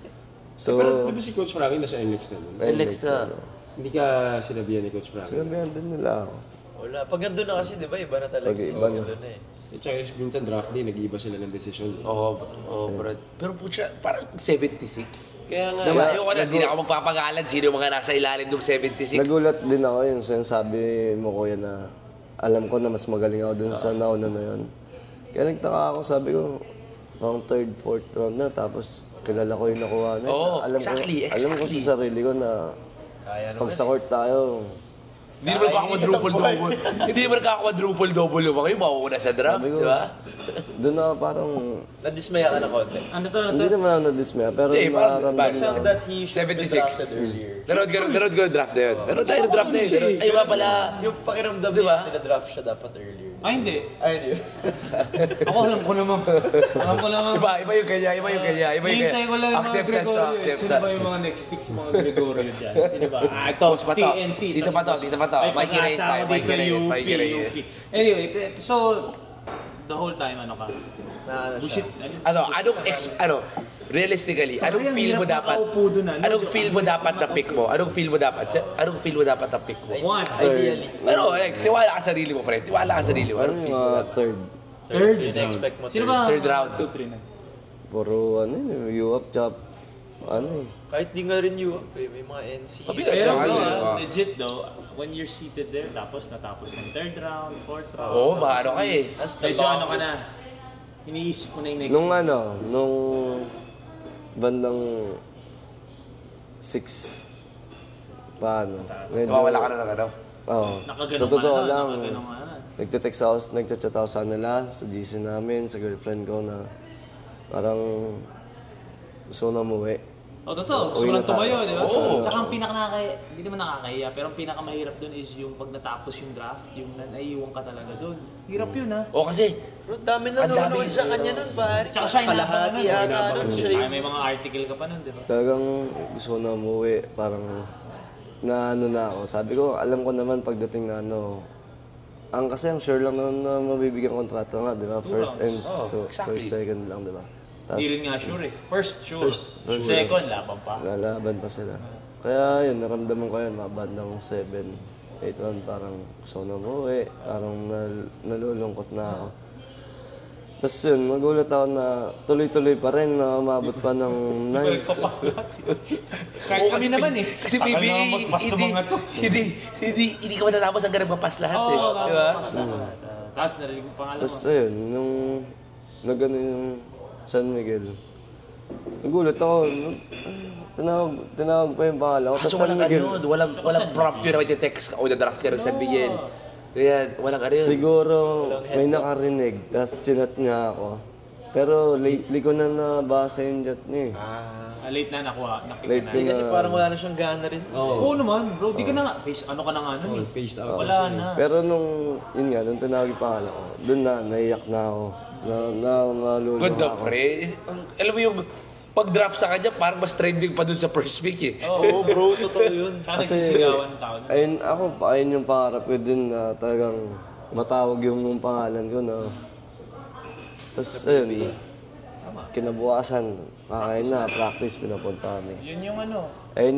So, Pero di ba si Coach Frankie nasa NLEX na nun? Alex na. Hindi ka sinabihan ni Coach Frankie? sinabihan din nila ako. Wala. Pag nandun na kasi, di ba, iba na talaga. Pag-iba na. Nandun na eh. Tsaka minsan draft day, nag-iiba sila ng desisyon. Oo, Brad. Pero putya, parang 76. Kaya nga. Diba? Ayoko na, di na ako magpapangalan. Sino yung mga nasa ilalim ng 76? Nagulat din ako yung sinasabi mo kuya na alam ko na mas magaling ako dun sa nauna na yun. Kaya nagtaka ako, sabi ko, pang third, fourth round na, tapos kilala ko yung nakuha na. Oo, alam exactly. ko sa sarili ko na pag sa court tayo, Hindi naman kaka-quadruple-double. Hindi naman kaka-quadruple-double yung mga yung mauuna sa draft, sabi ko, di ba? doon na parang, Nadismaya ka na konti. Ano to? hindi naman ako na-dismaya, pero Eh, parang nararamdaman bad. ko. Felt that he should be 76. drafted earlier. Nanood ko yung draft na yun. Nanood tayo ng draft na yun. Ay, ba pala? Yung pakiramdam Diba? niya, draft siya dapat earlier. Ay, hindi. Ay, di ba? Ako alam ko naman. Iba yung kanya. Hintay ko lang yung mga Gregorio. Sino ba yung mga next picks, mga Gregorio dyan? Sino ba? Ito, TNT. Dito pa to. May Mikey Reyes pag-asa tayo. ako dito, UP. Anyway, so, the whole time ano ka? Bullshit. Realistically, anong feel mo dapat? Anong feel mo dapat na pick mo? Anong feel mo dapat na pick mo? One. Ideally. Pero tiwala ka sa sarili mo, pre. Tiwala ka sa sarili mo. Anong feel mo dapat? Third. Yun expect mo. Sino ba? Third round. 2-3 na. Puro U-up, chop. Kahit di nga rin U-up may mga NC. Mabigat Pero lang. legit though, when you're seated there, tapos natapos ng 3rd round, 4th round. Oo, maano ka eh. That's the Medyo ano ka longest. na. Iniisip mo na yung next. Nung bandang 6 paano? Nawawala ka na ng ano. Oo. Nakaganon Sa totoo ka na, lang, nakaganon ka na. nagte-text ako, nagchat-chat ako sa nila, sa GC namin, sa girlfriend ko na parang gusto na umuwi. Totoo. Gusto Uwi mo na lang tumayo, tayo. di ba? Oo. Tsaka ang pinaka-nakakaya, hindi naman nakakaya, pero ang pinakamahirap dun is yung pag natapos yung draft, yung naiiwan ka talaga dun. Hirap yun, ha? O kasi, Bro, dami na nanonood sa kanya nun, pare. Tsaka siya Kalahati yata nun siya Ay, yung... may mga article ka pa nun, di ba? Talagang gusto ko na umuwi, parang na ako. Sabi ko, alam ko naman pagdating na kasi ang sure lang naman na mabibigyan kontrata nga, di ba? First and first, second lang, di ba? Hindi rin nga sure eh. First sure. Second, laban pa. Lalaban pa sila. Kaya yun, naramdaman ko yun, mga bandang 7, 8 round, parang gusto ko na umuwi, parang nalulungkot na ako. Tapos yun, magulat ako na tuloy-tuloy pa rin na umabot pa ng 9. Nagpapas lahat eh. Kahit kami naman eh. kasi PBA, hindi ka matatapos hanggang nagpapas lahat eh. Oo, Di ba? Tapos narinig mo pangalawa. Tapos ayun, nung nagano yung San Miguel, nagulat ako, tinawag pa yung pangalan ko. Kaso Tapos San walang Miguel, walang prompt yun na may text ka o na-draft ka ng San Miguel. Kaya walang ano yun. siguro may nakarinig, tapos chinat niya ako. Pero lately ko na nabasa yung chat niya eh. Late na nakuha. Nakita Late na. ko Kasi na. parang wala na siyang gana rin. Oo naman, bro. Di ka na nga. Ano ka na nga nun eh. Phased out. Wala na. Pero nung tinawag yung pangalan ko, doon naiyak na ako. Nalulung Good daw, ako. pre. Alam mo yung pag-draft sa kanya, parang mas trending pa dun sa first pick eh. Oo, bro, totoo yun. Saka nagsisigawan ng tao. Ayun yung pangarap ko din na talagang matawag yung pangalan ko na. Tapos ayun, kinabukasan, kakain na, practice, pinapunta kami. Yun yung ano.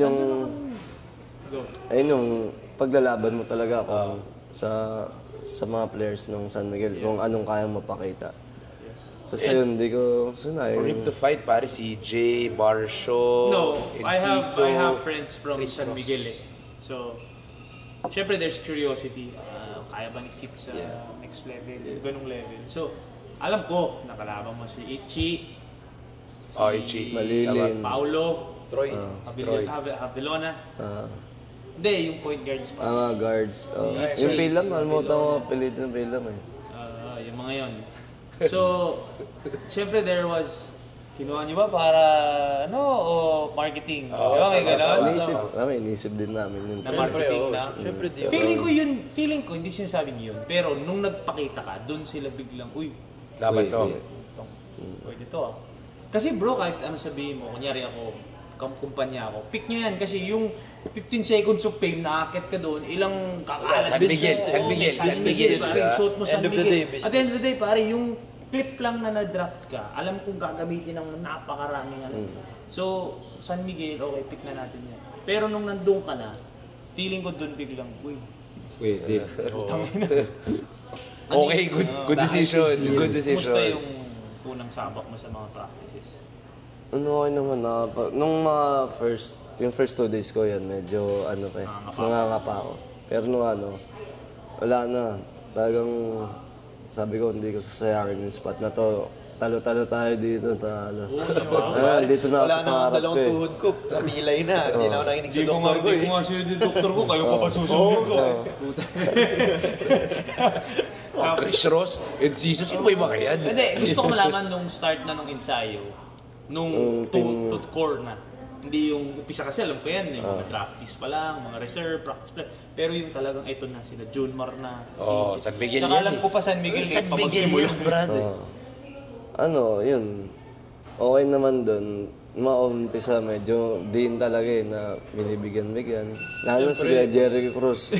Ayun yung paglalaban mo talaga kung sa mga players ng San Miguel, kung anong kayang mapakita. Tapos ayun, hindi ko sunay. For him to fight, pare, si Jay, Barsho, No, I Enciso. have friends from San Miguel eh. So, syempre there's curiosity. Kaya ba ni Kip sa next level, ganung level. So, alam ko, nakalaban mo si Ichi, Ichi. Malilin. Paulo, Troy. Havilona. Hindi, yung point guards pa. Mga guards. Yung Pilam, alam mo ito ang pilit ng Pilam eh. Yung mga yon. So, syempre there was, kinuha niyo ba para, o marketing? Di ba may gano'n? Inisip din namin yun. Na marketing na. Siyempre, di Feeling ko, hindi sinasabing yun. Pero nung nagpakita ka, doon sila biglang, uy, Laban to. pwede to ah. Kasi bro, kahit ano sabihin mo, kunyari ako, kumpanya ako, pick nyo yan kasi yung 15 seconds of fame, naakit ka doon, ilang kakalat. San Miguel, San Miguel, San Miguel. Yung suot mo San End of the Miguel. day, business. At the end of the day, pare, yung clip lang na na-draft ka, alam kong gagamitin ng napakaraming ano. So, San Miguel, okay, pick na natin yan. Pero nung nandun ka na, feeling ko doon biglang, uy, Pwede. Okay, good decision. Good Kumusta decision. yung unang sabak mo sa mga practices? Ano okay naman na, nung mga yung first 2 days ko yan, medyo nangangapa ako. Pero nung wala na. Talagang sabi ko, hindi ko sasayangin yung spot na to. Talo-talo tayo dito, talo. Dito na ako Wala sa na pangarap dalawang ko eh. tuhod ko. Namilay na. Hindi na ako nakinig sa doktor ko Hindi ko nga sila yung doktor ko, kayo pa pa susundin ko. Chris Ross, Enciso, sino ba yung mga yan? Hindi, gusto ko malaman nung start na nung ensayo, nung to core na. Hindi yung umpisa kasi alam ko yan, yung mga draftees pa lang, mga reserve, practice pa. Pero yung talagang ito na, sila Junmar na, San Miguel Saka yan alam ko pa San Miguel, San pa Miguel magsimula. yan, brad. Yun. Okay naman dun. Umpisa medyo din talaga na binibigyan-bigyan. Lalo na si Jericho Cruz.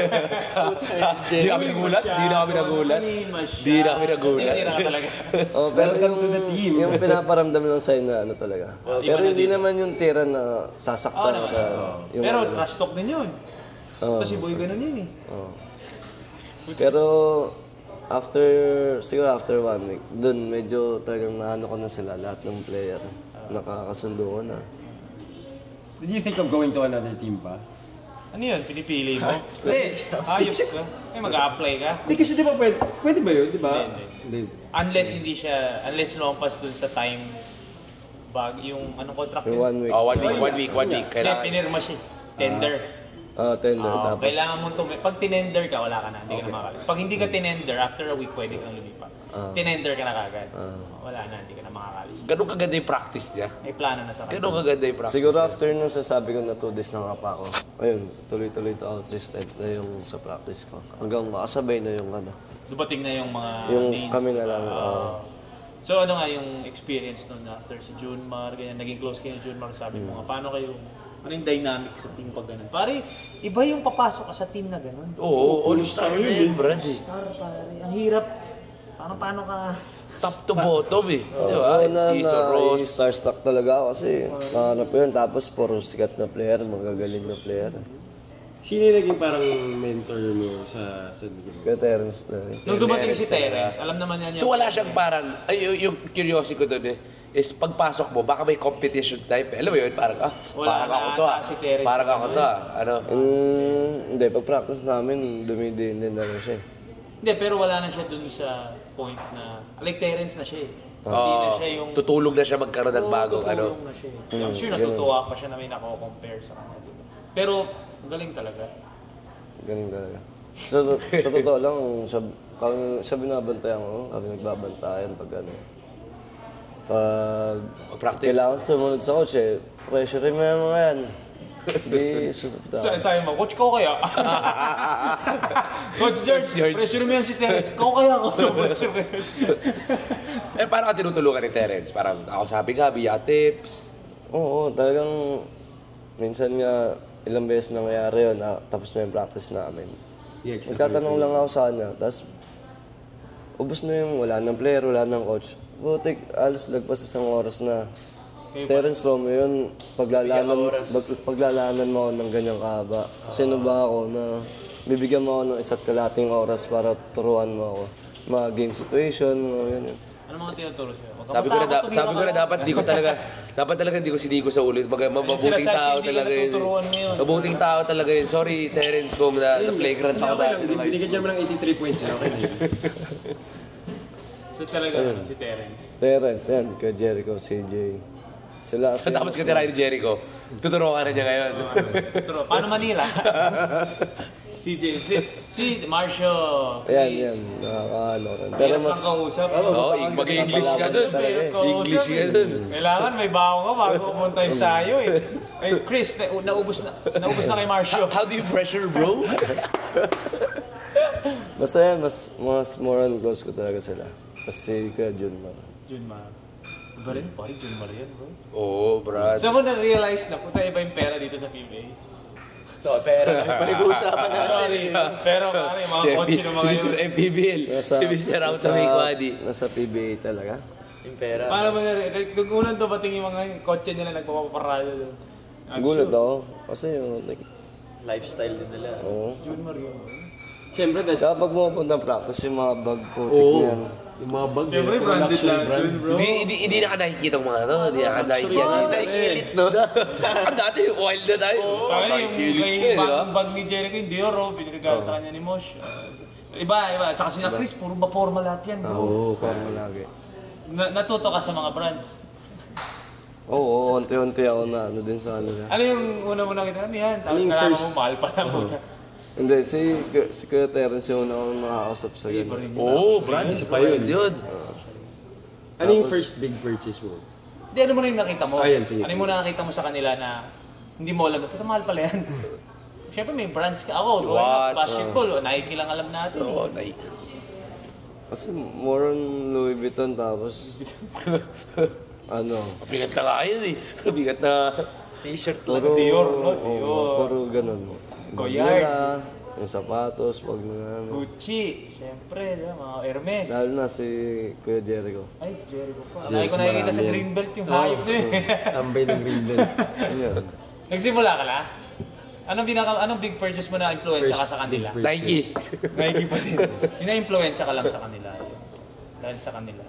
Di na kami nagulat. Hindi na talaga. Pero yung pinaparamdam lang sa'yo na ano talaga. Pero hindi naman yung tira na sasaktan ka. Pero trash talk din yun. Ito si Boy ganun yun eh. Pero siguro after 1 week, dun medyo talagang naano ko na sila, lahat ng player. Nakakasundo ko na. Did you think of going to another team pa? Ano yun? Pinipili mo? Hindi. Ayos ka. Mag-a-apply ka. Hindi kasi di ba pwede ba yun, di ba? Hindi. Unless lumampas dun sa time yung anong contract Yung yun? 1 week. Oh, 1 week. Hindi, Kailangan. pinirma siya. Tender. Tender. Tapos, Kailangan mo pag tinender ka, wala ka na. Hindi ka na makakalis. Pag hindi ka tinender, after a week, pwede kang lumipat. Tinender ka na kagad. Wala na, hindi ka na makakalis. Ganun kaganda yung practice niya. May plano na sa kanya. Ganun kaganda yung practice. siguro after nung sasabi ko na 2 days na nga pa ako, ayun, tuloy-tuloy to outsisted na yung sa practice ko. Hanggang makasabay na yung ano. Dumating na yung mga Yung names, kami na diba? lang. So ano nga yung experience nun after si Junmar, ganyan, naging close kayo ni Junmar, sabi mo nga, paano kayo, ano yung dynamic sa team pag ganun? Pare, iba yung papasok ka sa team na ganun. Oo, all-star na yun, Brad. Star, pare. Ang hirap. Paano ka... Top to bottom eh. Di ba? Oo na, Si Soros. starstruck talaga ako kasi ano po yun, tapos puro sikat na player, magagaling na player. Sino yung naging parang mentor mo sa Kaya Terence na rin. Nung dumating si Terence, alam naman niya So wala siyang parang, yung curiosity ko doon is pagpasok mo, baka may competition type. Alam mo yun, parang, Wala parang ako na to ata si Terence. Parang ako to Ano? Hindi, pag practice namin, dumidin din na rin siya. Hindi, pero wala na siya dun sa point na, like Terence na siya eh. Hindi na siya yung... Tutulog na siya magkaroon ng bagong ano. tutulong na siya eh. I'm sure natutuwa pa siya na may nako-compare sa kanya. Diba? Pero, ang galing talaga. Galing talaga. Sa totoo lang, siya binabantayan ko, kami nagbabantayan pag ano. Pag practice. kailangan sumunod sa coach pressure mo yan mga yan. Hindi, sunod na. Sabi mo, coach ko kaya? Coach George, pressure mo yan si Terence. Ikaw kaya, coach. Parang ka tinutulungan ni Terence. Parang ako sabi nga, via tips. Oo, talagang minsan nga ilang beses nangyayari yun, tapos na yung practice namin. Nagtatanong lang ako sa kanya, tapos ubos na yung wala ng player, wala ng coach. Butik, alos lagpas 1 oras na. Terence Romo yun, paglalanan mo ako ng ganyang kahaba. Sino ba ako na bibigyan mo ako ng 1.5 oras para turuan mo ako. Mga game situation, mga ganyan. Ano mga tinuturo sa'yo? Sabi ko na dapat hindi ko siniko sa ulit. Mabuting tao talaga yun. Mabuting tao talaga yun. Sorry, Terence, kung na-flagrant ako dati. Binigyan niya naman ng 83 points. Okay na yun. So talaga si Terence. Terence, yan, kay Jericho, CJ. Sila So tapos ka tirahin ni Jericho. Tuturo ka na niya ngayon. Paano Manila? si Marcio. Yan, nakakaano rin. Pero Mahirap mas, kang kausap. Mag-English ka dun. English ka dun. Kailangan may bago ka bago pumunta yung sayo eh. Ay, Chris, naubos na kay Marcio. How do you pressure, bro? basta yan, mas more on close ko talaga sila. Kasi kaya Junmar. Junmar. Iba rin, pari Junmar yan, bro. Oo, Brad. So mo na-realize na puta iba yung pera dito sa PBA. Ito, pera. Pag-uusapan natin. Sorry. Pero pare, mga kotse ng mga Si yun. Mr. MPBL. Si Mr. Rauta Mikwadi. Nasa PBA talaga. Yung pera. Paano mo na-realize? Nung unang dumating yung mga kotse nila nagpapaparado doon. Gulat ako. Kasi yung, like, Lifestyle din nila. oo. Junmar yun. Siyempre, Tsaka pag pumunta ng practice, yung mga bag putik niyan. yung mga bag. Siyempre, branded lang yun, bro. Hindi na ka nakikita ng mga ano. Hindi na ka nakikita. Naikilit, no? Ang dati, wild na tayo. Kaya yung bagong bag ni Jericho, yung Dior, binigay sa kanya ni Mosh. Iba. Saka si Chris, puro ba-forma lahat yan, bro. Oo, parang lagi. Natuto ka sa mga brands. Oo, unti-unti ako na ano din sa kanila. Ano yung una mo nakita? Ano yan? Tapos nalaman mo, mahal pa lang. Hindi, si Kuya Terence yung una akong nakakausap sa ganun. Oo, Brad. Isa pa yun. Ano yung first big purchase mo? Hindi, ano mo na yung nakita mo? Ayan, sige, Ano yung muna nakita mo sa kanila na hindi mo alam, puta mahal pala yan. Siyempre may brands ka. Ako, growing up, basketball, Nike lang alam natin. Oo, Nike. Kasi more on Louis Vuitton tapos ano, Bigat na nga yun eh. Bigat na... T-shirt lang. puro, Dior, no? oo, Dior. puro ganun. Goyard. Nila, yung sapatos, pag ano. Gucci, syempre, mga Hermes. Lalo na si Kuya Jericho. Ay, si Jericho pa. Jericho Lagi ko nakikita sa marami. Greenbelt yung hayop na yun. Tambay ng Greenbelt. Ayun. Nagsimula ka na? Anong big purchase mo na influensya ka sa kanila? Nike. Nike pa din. Ina-influensya ka lang sa kanila. Dahil sa kanila.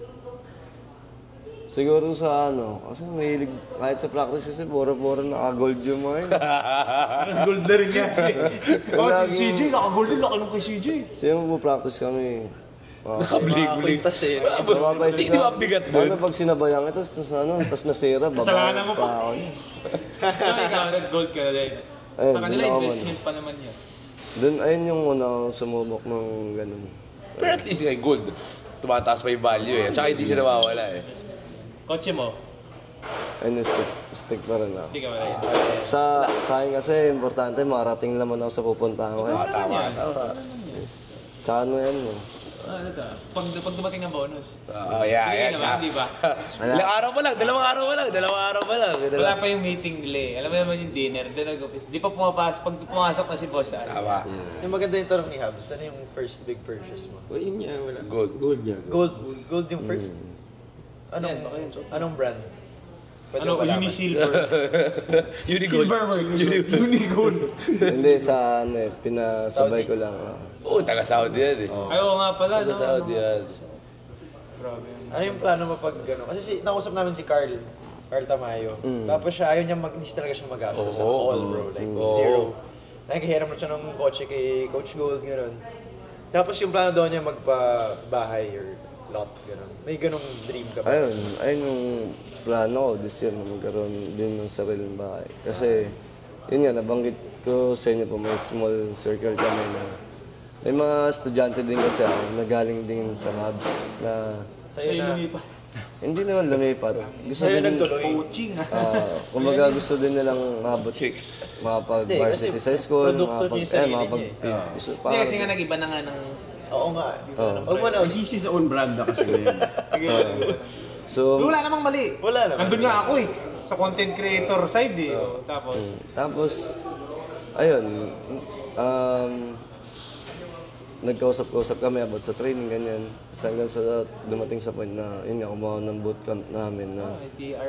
Siguro sa ano, kasi mahilig, kahit sa practice kasi pura-pura naka-gold yung mga yun. Gold na rin yan. Oh, si CJ, naka-gold din. Naka-gold kay CJ. Kasi yung practice kami, Nakabligo-lig. Kwintas eh. mapapaisip Hindi ba bigat doon? Ano pag sinabayan ito, tapos nasira, Kasalanan mo pa. ako. So, ikaw, nag-gold ka na din. Ayun, Sa kanila, doon ako, investment pa naman yun. Doon, ayun yung una akong sumubok ng ganun. Pero at least kay gold. Tumataas pa yung value eh. Saka hindi siya nawawala eh. Kotse mo, Ayun, stick pa rin ako. hindi ka malaya. Sa akin kasi, importante, makarating naman ako sa pupuntahan ko. Tama. Yes. Tsaka ano yan mo. Ano to? Pag dumating ng bonus. Yeah, Hindi yeah. naman, di ba? Ilang araw pa lang, dalawang araw pa lang. Wala pa yung meeting nila. Alam mo naman yung dinner. Di pa pumapasok. Pag pumasok na si boss, Tama. Yung maganda yung tanong ni Habs, ano yung first big purchase mo? O yun niya, wala. Gold. Gold niya. Gold yung first? Anong brand? Pwede ano, mo malaman? Unisilver. Unigold. Unigold. Hindi, sa ano pinasabay ko lang. Oo, taga-Saudi yan eh. Ay, oo nga pala. Taga-Saudi yan. Grabe. Ano yung plano mo pag gano'n? Kasi nakusap namin si Carl Tamayo. Tapos siya, ayaw niya hindi talaga siya mag-gastos sa all bro, like zero. Naghihiram na siya ng kotse kay Coach Gold, gano'n. Tapos yung plano daw niya magpa-bahay or lot, gano'n. May ganong dream ka ba? Ayun yung plano ko this year na magkaroon din ng sariling bahay. Kasi, yun nga, nabanggit ko sa inyo po, may small circle kami na may mga estudyante din kasi ako na galing din sa Mavs na Sa'yo lumipat. hindi naman lumipat. Gusto Sa'yo din, nagtuloy. Coaching ha. kumbaga gusto din nilang makapag-varsity sa school, produkto niya yung sarili niya gusto, Hindi kasi nga nag-iba na nga ng... Oo nga. Huwag mo na. He's his own brand na kasi ngayon. So, Wala namang mali. Wala naman. Nandun nga ako eh. Sa content creator side eh. tapos, ayun, nagkausap-kausap kami about sa training, ganyan. Hanggang sa dumating sa point na, yun nga, kumuha ng bootcamp namin na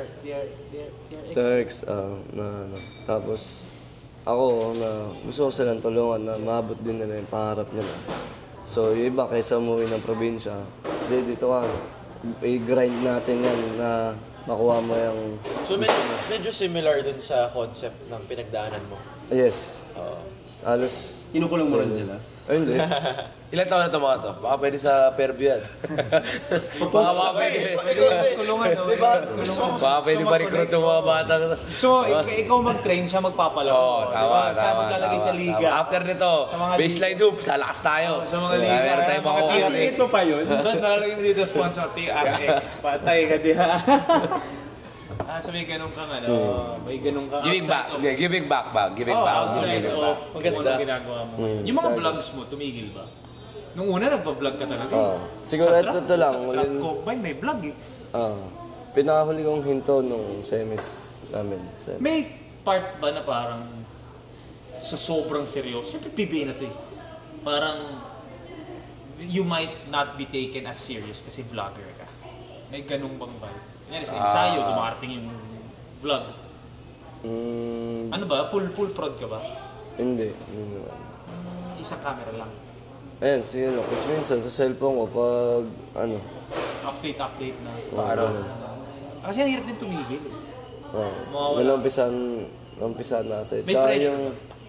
TRX, na ano. Tapos, ako, na gusto ko silang tulungan na maabot din nila yung pangarap nila. So, yung iba, kaysa umuwi ng probinsya, dito ka, i-grind natin yan na makuha mo yung... So medyo similar dun sa concept ng pinagdaanan mo. Yes. Halos... Kinukulong mo rin sila. Ay, hindi. Ilan taon na ito mga to? Baka pwede sa Fairview yan. Baka pwede. Kulungan no? Baka pwede ma-recruit yung mga bata. So, ikaw mag-train siya magpapalo. Oo, tama. Siya maglalagay sa liga. After nito, Sa mga baseline hoops, lalakas tayo. Sa mga liga. Meron tayong makuha. Ito pa yun. Doon nalalagay mo dito sponsor TRX. Patay ka diha. So may ganun kang ano, may ganun kang Giving back. Giving back ba? Giving back. outside Giving of back. kung ano ginagawa mo. Yung mga vlogs mo, tumigil ba? Nung una, nagpa-vlog ka talaga. Siguro Sa ito lang. Draft Combine, may vlog eh. Pinakahuli kong hinto nung semis namin. May part ba na parang sa sobrang seryoso? Siyempre PBA na to eh. Parang you might not be taken as serious kasi vlogger ka. May ganung bang ba? Yan sa ensayo, dumarating yung vlog. Ano ba? Full prod ka ba? Hindi. Hindi naman. Isang camera lang. Ayun, sige lang. Kasi minsan sa cellphone ko pag ano. Update na. Paano? Kasi ang hirap din tumigil eh. May umpisan na kasi. May Tsaka pressure. yung...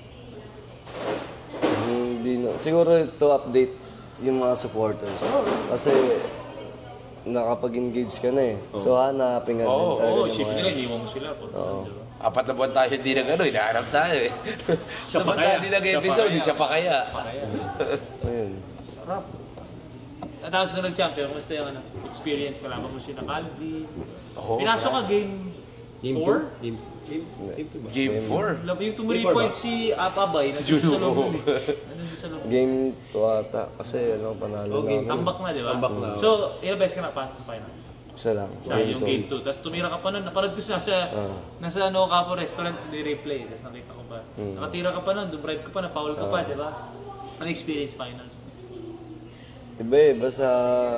Hindi na. Siguro to update yung mga supporters. Kasi nakapag-engage ka na eh. So hanapin nga din talaga Oo, yung ship mga... nila, iniwan mo sila po. Oo. 4 na buwan tayo hindi na gano'n, hinahanap tayo eh. Siya pa Dapat kaya. hindi nag-episode, siya pa kaya. Ayun. Sarap. At tapos nung nag-champion, kumusta yung ano, experience ka lang mo si na Calvin? Pinasok ka game 4? Game 2 ba? Game 4. Yung tumuri point si Apabay, si Juno. Sa loob eh. Nandun siya sa loob. Game 2 ata. Kasi ano, panalo na. Tambak na, di ba? Tambak na. So, ilang beses ka na pa sa finals? Isa lang. Sa yung game 2. Tapos tumira ka pa nun. Napanood ko siya nasa Kapo restaurant ni-replay. Tapos nakita ko ba. Nakatira ka pa nun, dumrive ka pa, na-foul ka pa, di ba? Ano experience finals? Iba basta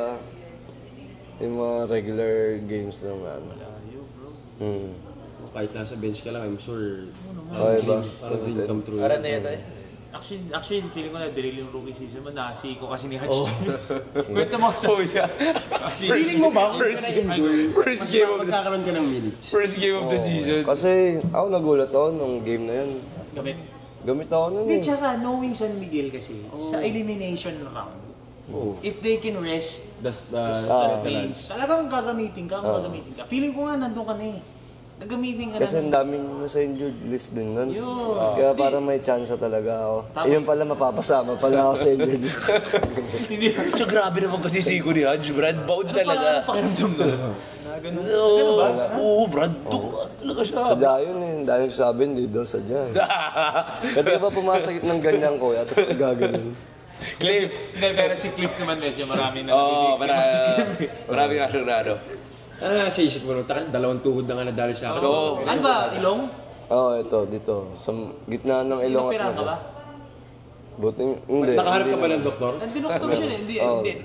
yung mga regular games lang ano. Layo, bro. Kahit nasa bench ka lang, I'm sure Okay ba? parang dream come true. Para na yun tayo. Actually, feeling ko na delay yung rookie season mo, nasi ko kasi ni Hutch. Kwento mo sa... Feeling mo ba? First game of magkakaroon ka ng minutes. First game of the season. Kasi ako nagulat ako nung game na yun. Gamit ako nun Hindi, eh. tsaka knowing San Miguel kasi, sa elimination round, if they can rest That's the teams, talagang gagamitin ka. Feeling ko nga nandun ka na eh. Nagamitin ka Kasi na. ang daming nasa injured list din nun. Yun. Kaya parang may chance talaga ako. Yun pala mapapasama pala ako sa injured list. Hindi na. Tsaka grabe naman kasi Zico ni Hudge, Brad. Bound talaga. Ano pakiramdam na? Ganun. Oo, Brad. Talaga siya. Sadya yun eh. Dahil sabi, hindi daw sadya eh. Kasi ba pumasakit ng ganyan kuya, tapos gaganon. Cliff. Hindi, pero si Cliff naman medyo marami na. Oo, marami nga ano. Sa isip ko, dalawang tuhod na nga nadali sa akin. Oo. Ano ba? Ilong? Oo, ito, dito. Sa gitna ng ilong at Sinoperahan ka ba? Buti, hindi. Nakaharap ka ba ng doktor? Dinoktor siya eh. Hindi.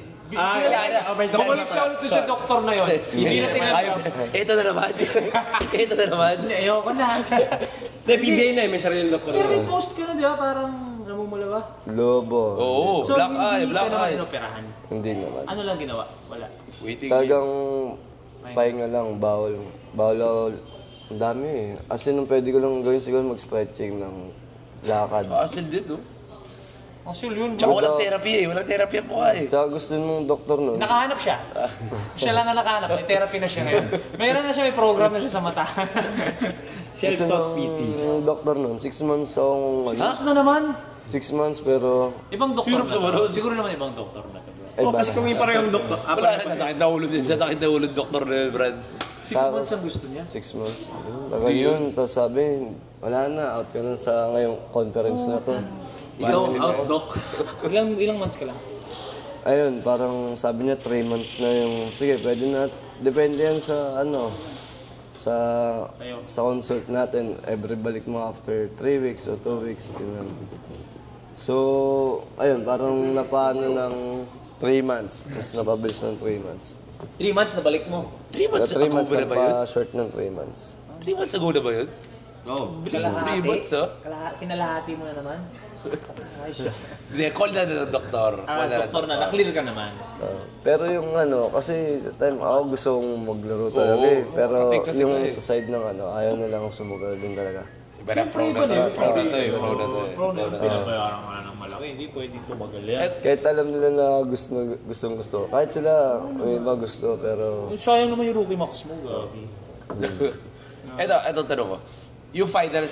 Bumalik siya ulit sa doktor na yun. Hindi na tingnan. Ito na naman. Ito na naman. Ayoko na. Hindi, PBA na eh, may sariling doktor. Pero may post ka na, di ba? Parang namumula ba? Lobo. Oo, So, black eye, hindi black ka naman eye. inoperahan. Hindi naman. Ano lang ginawa? Wala. Waiting. Talagang pahinga lang, bawal. Bawal. Ang dami eh. As in, pwede ko lang gawin siguro mag-stretching ng lakad. Asil din, no? Actually yun. Tsaka walang therapy eh. Walang therapy ang mukha eh. Tsaka gusto nung doktor nun. Nakahanap siya. Siya lang na nakahanap. May therapy na siya ngayon. Meron na siya, may program na siya sa mata. Self-taught PT. Yung doktor nun, 6 months akong... Shots na naman. 6 months pero... Ibang doktor Hirap na naman to. nun. Siguro naman ibang doktor na to, bro. Oh, kasi kung yung parehong doktor. Wala na, sasakit na ulo din. Sasakit na ulo doktor na yun, Brad. 6 months ang gusto niya. 6 months. Tagal yun. Tapos sabi, wala na, out ka na sa ngayong conference na to. Ikaw, out doc. Ilang months ka lang? Ayun, parang sabi niya 3 months na yung, sige, pwede na, depende yan sa ano, sa consult natin. Every balik mo after 3 weeks o 2 weeks, ganun. So, ayun, parang napaano ng 3 months. Mas napabilis ng 3 months. 3 months na balik mo. 3 months Pero 3 months ago na ba yun? nagpa-short ng 3 months. 3 months ago na ba yun? Oo. Bilis ng 3 months, oh. Kinalahati mo na naman. Ayos. Hindi, call na ng doktor. Call na ng Doktor na, na-clear ka naman. Pero yung ano, kasi time ako gusto kong maglaro talaga eh. Pero yung sa side ng ano, ayaw na lang sumugal din talaga. Iba na pro na to. Pro na to eh. Pro na to eh. Pro na pinabayaran ka na ng malaki. Hindi pwedeng tumagal yan. Kahit alam nila na gusto. Kahit sila, may iba gusto, pero... Sayang naman yung rookie max mo, Gabi. Ito tanong ko. Yung finals,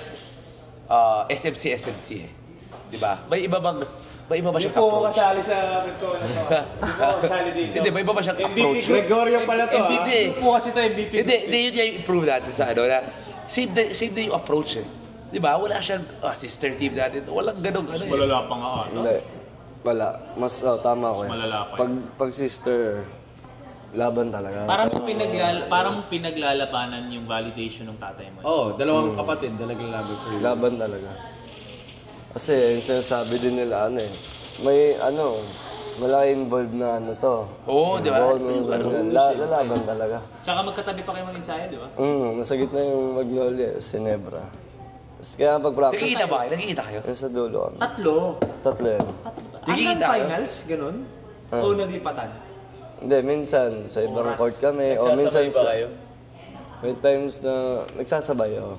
SMC eh. Diba? May iba ba siyang approach? kasali sa Victoria na to. Hindi po kasali dito. Hindi, may iba ba siyang approach? Gregorio pala to, ah. Hindi. Hindi po kasi ito MVP. Hindi, yun yung improve natin sa ano na same na yung approach eh. Di ba? Wala siyang sister team natin. Walang ganong ano eh. Malala pa nga ata. Hindi. Wala. Mas, tama ko yan. malala pa Pag sister, laban talaga. Parang pinaglalabanan yung validation ng tatay mo. Oo, dalawang kapatid, talagang laban for you. Laban talaga. Kasi yung sinasabi din nila ano eh, may ano, malaki involved na ano to. Oo, di ba? Lalaban talaga. Tsaka magkatabi pa kayo mag-ensayo, di ba? Nasa gitna yung Magnolia, Sinebra. Tapos kaya pag-practice, Nakikita ba kayo? Nakikita kayo? nasa dulo kami. Tatlo. Tatlo yun. Hanggang finals, ganun? O naglipatan? Hindi, minsan sa ibang court kami, o minsan sa... May times na nagsasabay ako.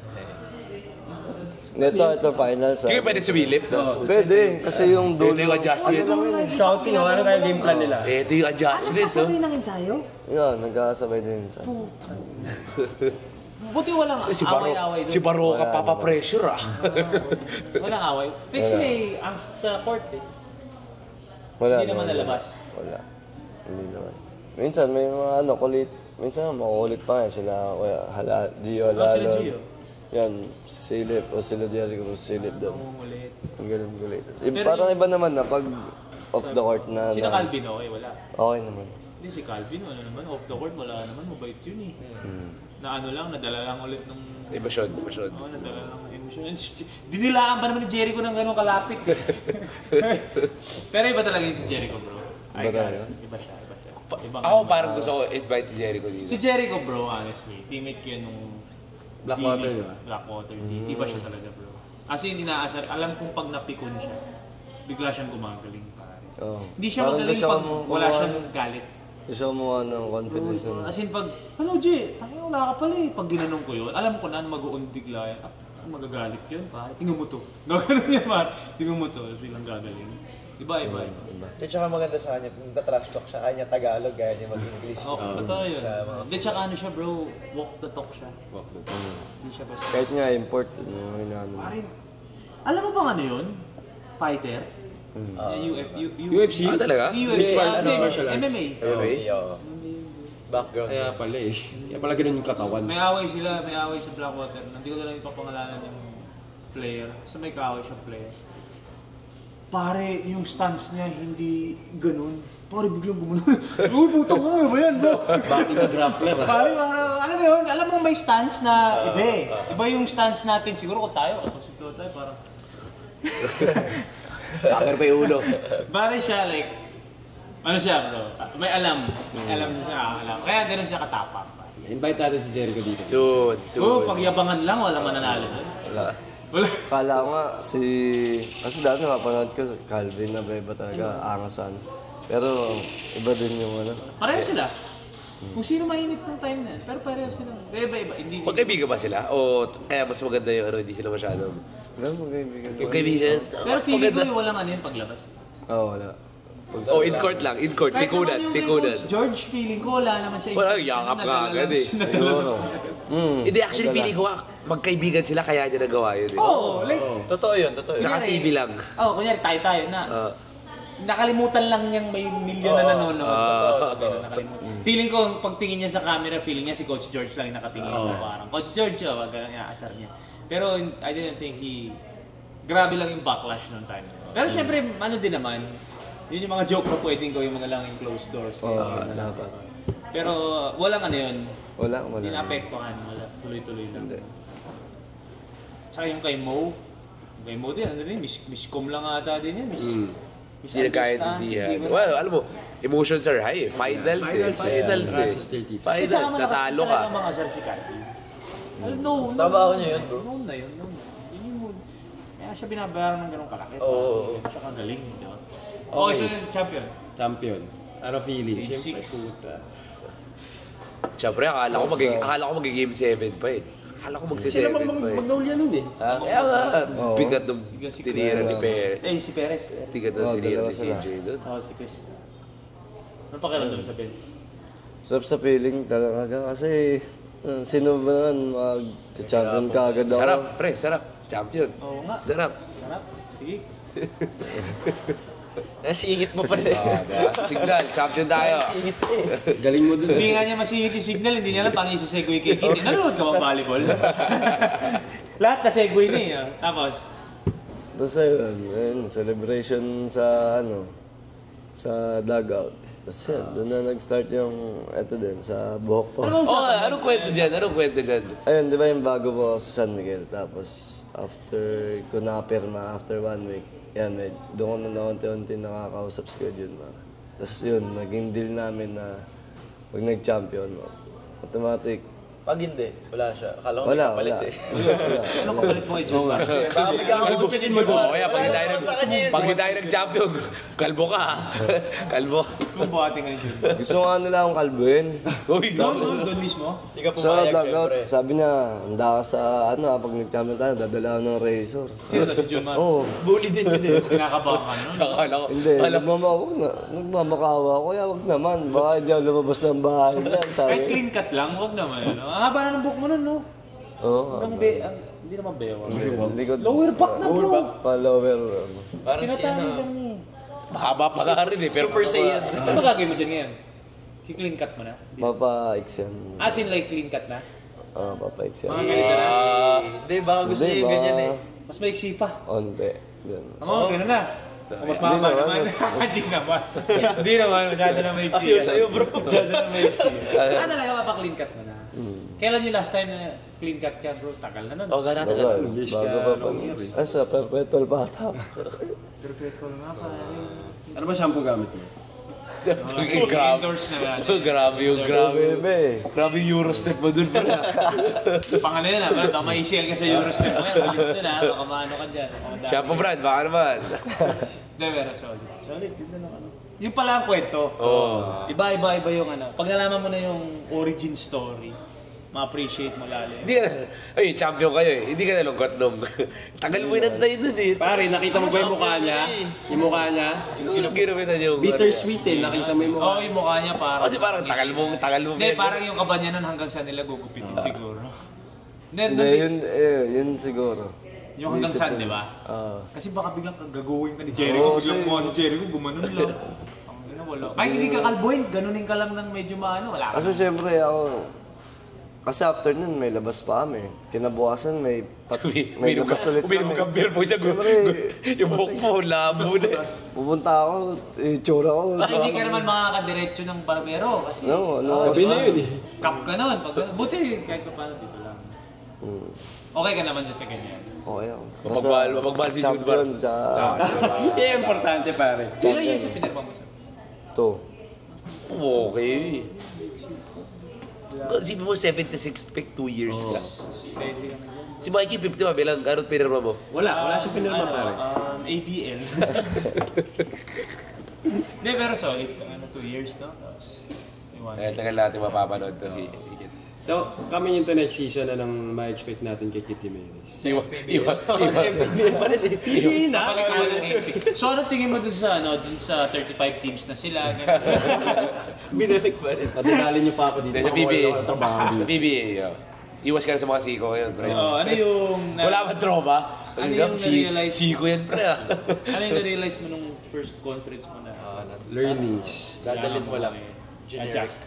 Ito finals. Hindi pwede sumilip. No? Pwede, kasi yung dulo. Ito yung adjustment. Scouting, ano kaya game plan nila? Ito yung adjustments, oh. ng ensayo? Yun, nagkakasabay din minsan. Buti walang away-away doon. Si Baro ka papapressure ah. Walang away. Kasi may angst sa court eh. Wala Hindi naman nalabas. Wala. Hindi naman. Minsan may mga ano, kulit. Minsan makukulit pa nga sila. Gio, Halalo. Sila Gio. Yan, si Silip. O sila Jericho, si Silip doon. Umulit. Ang ganun kulit. Parang iba naman na pag off the court na. Sino Calvin? Okay, wala. Okay naman. Hindi, si Calvin, wala naman. Off the court, wala naman. Mabait yun eh. Na ano lang, nadala lang ulit nung... Emosyon. Oo, nadala lang ng emosyon. Dinilaan pa naman ni Jericho ng gano'ng kalapit. Pero iba talaga yung si Jericho, bro. Iba talaga? Iba siya. Ako parang gusto ko invite si Jericho dito. Si Jericho, bro, honestly. Teammate ko yun nung... Blackwater, di ba? Blackwater. Iba siya talaga, bro. Kasi hindi inaasar. Alam kong pag napikon siya, bigla siyang gumagaling. Oo. Hindi siya Parang magaling gusto pag mo wala kumuha siyang ng- galit. Gusto mo ng confidence nun. As in pag, ano Jay, tangin wala ka pala eh. Pag ginanong ko yun, alam ko na mag-uun bigla yan. Magagalit yun pa. Tingnan mo to. Gaganon yan pa. Tingnan mo to. Bilang gagaling. Iba. At saka maganda sa kanya, nagta-trash talk siya, kaya niya Tagalog, kaya niya mag-English. Totoo yun. Sa mga- Hindi, tsaka ano siya bro, walk the talk siya. Hindi siya basta. Kahit nga import, yung inaano. Parin, alam mo bang ano yun? Fighter? UFC? Talaga? UFC, martial arts. MMA. MMA? Background. Kaya pala eh. Kaya pala ganun yung katawan. May away sa Blackwater. Hindi ko na lang ipapangalanan yung player. Sa may kaaway siya player. Pare, yung stance niya hindi ganun. Pare, biglang gumunon. Uy, putang mo, ba yan, bro? Bakit na grappler ah? Pare, alam mo yun, alam mo may stance na iba eh. Iba yung stance natin. Siguro kung tayo, parang... Bakit pa yung ulo? Pare siya, like, ano siya, bro? May alam. May alam siya, alam. Kaya ganun siya katapang. Invite natin si Jericho dito. Soon. Oo, pagyabangan lang, wala mananalo doon. Wala. Wala. Kala ko nga kasi dati napanood ko Calvin na iba talaga, angasan. Pero iba din yung ano. Pareho sila. Kung sino mainit ng time na yan. Pero pareho sila. Iba. Hindi. Magkaibigan ba sila? O kaya mas maganda yung ano, hindi sila masyadong... Wala mo kaibigan. Magkaibigan? Pero feeling ko yung walang ano yun paglabas. Oo, wala. Oh, in court lang. In court. Kahit Pikunan. naman yung kay Pikunan. Coach George, feeling ko wala naman siya. Wala, yakap ka agad eh. Siguro. Hindi, actually feeling ko magkaibigan sila kaya niya nagawa yun eh. Oo, like, Totoo yun. Naka-TV lang. kunyari tayo na. Nakalimutan lang niyang may milyon na nanonood. Nakalimutan. Feeling ko, pagtingin niya sa camera, feeling niya si Coach George lang yung nakatingin. Parang, Coach George, ganun yung aasar niya. Pero I didn't think grabe lang yung backlash noong time. Pero syempre, ano din naman, yun yung mga joke na pwedeng gawin mo na lang in closed doors. Dapat. Pero walang ano yun, Wala. hindi naapektuhan, wala. Tuloy-tuloy lang. Saka yung kay Mo din, ano din, miscom lang ata din yan. Hindi nagkaintindihan. Well, alam mo, emotions are high eh. Finals eh. Finals eh. Finals, natalo ka. Talaga mga sir si Kati. No. Trabaho niya yun, bro. Noon na yun. Kaya siya binabayaran ng ganong kalaki. Oo. Siya kagaling, di ba? Okay, so yung champion. Champion. Ano feeling? Game Siyempre, six. puta. Siyempre, akala ko mag-game 7 pa eh. Akala ko magsi-7 Sila pa eh. mag-goal yan nun eh. Kaya nga, bigat ng Si tinira ni Perez. Si Perez. Bigat ng tinira ni CJ doon. Si Chris. Ano pakiramdam sa bench? Sarap sa feeling talaga kasi sino ba naman mag-champion ka agad ako. Sarap, pre, sarap. Champion. Oo nga. Sarap. Sarap. Sige. Nasingit mo pa rin. Signal, champion tayo. Galing mo dun. Hindi nga niya masingit yung signal, hindi niya alam paano yung segue kay Kitty. Nanonood ka ba volleyball? Lahat na segue na eh. Tapos, Tapos ayun, celebration sa sa dugout. Tapos yun, doon na nag-start yung eto din sa buhok ko. Anong kwento dyan? Ayun, di ba yung bago po ako sa San Miguel? Tapos after ko na-pirma, after 1 week, yan, doon ko na unti-unti nakakausap si Kuya Junmar. Tapos yun, naging deal namin na pag nag-champion, automatic. Pag hindi, wala siya. Akala ko may Wala. kapalit eh. ano kapalit mo kay John? Baka bigyan ako din mo doon. Kaya pag hindi tayo nag-champion, kalbo ka. Kalbo. Gusto mong buhatin ka ni John? Gusto ko nga nila akong kalbuhin. Doon mismo? Hindi ka Sa pumayag, dugout, syempre. sabi niya, handa ka sa pag nag-champion tayo, dadala ako ng razor. Sino na si John Man? Oo. Bully din yun eh. Kinakabahan ka nun? Akala ko. Hindi, nagmamakawa ko. Kaya wag naman, baka hindi ako lumabas ng bahay yan, Kahit sabi. clean cut lang, huwag naman. Ang haba na ng buhok mo nun, no? Oo. Hindi naman bewang. Likod. Lower back na, bro. Pa-lower. Parang si Tinatahi ano. lang niya. Mahaba pa ka rin eh. Pero Super Saiyan. Ano ba gagawin mo dyan ngayon? I-clean cut mo na? Papa-X yan. As in like clean cut na? Papa-X yan. Mga ganito na? Hindi, baka gusto niya yung ganyan eh. Mas maiksi pa. Onte. Yan. Oo, gano'n na. Mas mahaba naman. Hindi naman. Hindi naman. Masyado na may Ayos sa'yo, bro. Masyado na may talaga mapa-clean cut mo na? Kailan yung last time na clean cut ka, bro? Tagal na nun. Gana Bago pa pa. Sa perpetual bata. Perpetual nga pa. Ano ba shampoo gamit mo? Indoors na yan. Grabe yung Bebe. Grabe yung Eurostep mo dun pala. Pang ano yun baka ma-ACL ka sa Eurostep mo yan. Malis na baka maano ka dyan. Shampoo brand, baka naman. Hindi, pero solid. Solid, yun na lang ano. Yung pala ang kwento. Iba yung ano. Pag nalaman mo na yung origin story, ma-appreciate mo lalo. Hindi ka, ay, champion kayo eh. Hindi ka nalungkot nung. Tagal mo inantay nun eh. Pare, nakita mo ba yung mukha niya? Yung mukha niya? Yung ginawitan yung... Bittersweet eh, nakita mo yung mukha. Oo, yung mukha niya parang... Kasi parang tagal mo. Hindi, parang yung kaba niya nun hanggang saan nila gugupitin siguro. Hindi, yun siguro. Yung hanggang saan, di ba? Kasi baka biglang gagawin ka ni Jericho. Biglang mo si Jericho, gumanon lang. Tangina, wala. Kahit hindi ka kalboin, ganunin ka lang ng medyo maano, wala ka. Kasi syempre ako, kasi after nun may labas pa kami. Kinabukasan may labas ulit kami. Uminom kang beer po siya. Yung buhok mo, labo na. Pupunta ako, itsura ko. Ay, hindi ka naman makakadiretso ng barbero kasi Gabi na yun eh. cup ka nun. Buti kahit pa paano dito lang. Okay ka naman dyan sa ganyan. Okay ako. Mapagmahal si Jude Bar. Champion, Yung importante pare. Ilan years sa pinirma mo sa? Okay. Sipin mo 76 pick 2 years lang. Steady ka na dyan. Si Mikey 50 bilang karot pinirma mo. Wala siya pinirma pare. ABL. Hindi, pero solid. 2 years, no? Tapos, Kaya tagal natin mapapanood to si Kit. So, kami yung to next season na nang ma-expect natin kay Kitty Maynes. Iwan. MPBL pa rin eh. Kapalik mo ng 80. So, ano tingin mo dun sa 35 teams na sila? Binalik pa rin. Padalali niyo pa ako dito. Sa PBA. Ako ng trabaho dito. PBA, Iwas ka na sa mga siko ngayon, pre. Ano yung... Wala ba tropa? Ano yung na-realize? Siko yan, pre. Ano yung na-realize mo nung first conference mo na? Learnings. Dadalhin mo lang. Adjust.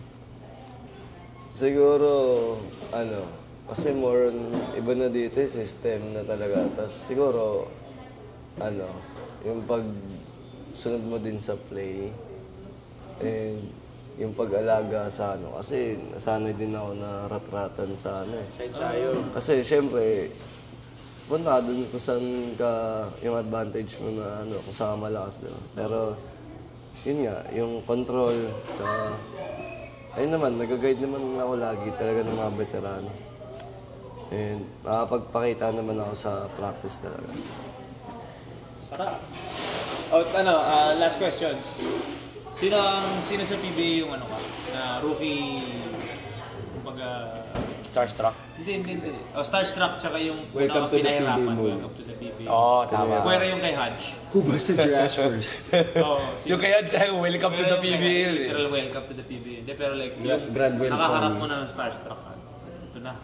Siguro, kasi more on, iba na dito system na talaga. Tapos siguro, yung pag sunod mo din sa play, and yung pag-alaga sa kasi nasanay din ako na rat-ratan sa Sa ensayo. Kasi syempre, punta dun kung saan ka, yung advantage mo na kung saan ka malakas, diba? Pero, yun nga, yung control, tsaka, ayun naman, nag-guide naman ako lagi talaga ng mga veterano. And nakapagpakita naman ako sa practice talaga. Sarap. Last questions. Sino sa PBA yung na rookie, kumbaga... Starstruck. Hindi. Starstruck tsaka yung Welcome to the pinahirapan. PBA mode. Welcome to the PBA. Tama. Pwera yung kay Hodge. Who busted your ass first? Yung kaya siya, welcome to the PBA. Literal welcome to the PBA. Hindi, pero like, Grand welcome. nakaharap mo na ng Starstruck. Ito na.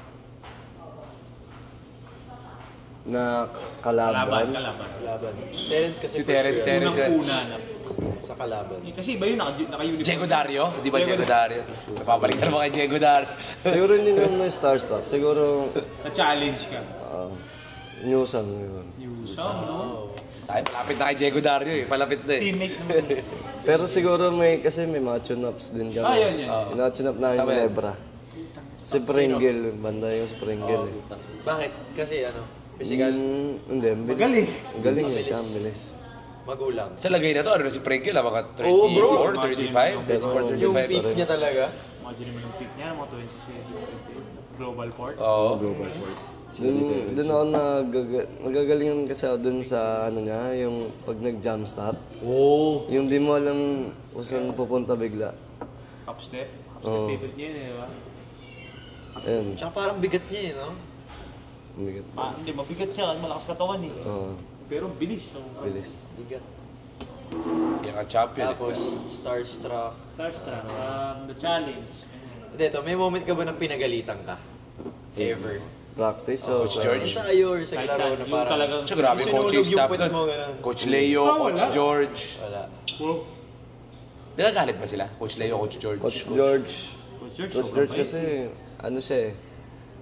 Na kalaban. Kalaban. Terence kasi Si Terence. Unang-una na. sa kalaban. Kasi iba yun, naka-uniform. Diego Dario? Di ba Diego Dario? Napapalik ka naman kay Diego Dario. Siguro hindi naman na starstruck. Siguro, Na-challenge ka. newsan yun. Newsom, no? Ay, palapit na kay Diego Dario eh. Palapit na eh. Teammate naman. Pero siguro kasi may mga tune-ups din kami. Yun. Yung tune-up namin Sama yung yan. Nebra. Si Pringle, banda yung si Pringle. Bakit? Kasi physical, Hindi, ang bilis. Magaling. Ang galing eh, tsaka ang bilis. magulang. Sa lagay na to, si Pringle mga 34, Oo, bro. 35, 34, Yung 35. peak niya talaga. Imagine mo yung peak niya, mga 27, global port. Oo. Doon ako nagagalingan kasi ako dun sa niya, yung pag nag-jump start. Oh. Yung di mo alam kung saan pupunta bigla. Half step favorite niya yun, di ba? Ayun, Tsaka parang bigat niya no? ang bigat. Hindi, mabigat siya, malakas katawan eh. Oo, Pero bilis. So, bilis. Bigat. Yan ang champion. Tapos, starstruck. Starstruck, the challenge. Hindi, may moment ka ba nang pinagalitan ka? Ever? Practice o Coach George. Sa iyo or sa Kahit laro saan, na yung parang... talagang... Siya, grabe yung Sinunog coaching yung staff puwet doon. mo, ganun. Coach Leo, Coach George. Wala. Nagagalit ba sila? Coach Leo, Coach George. Coach George. Coach George, Coach sobrang George bait. kasi, siya eh.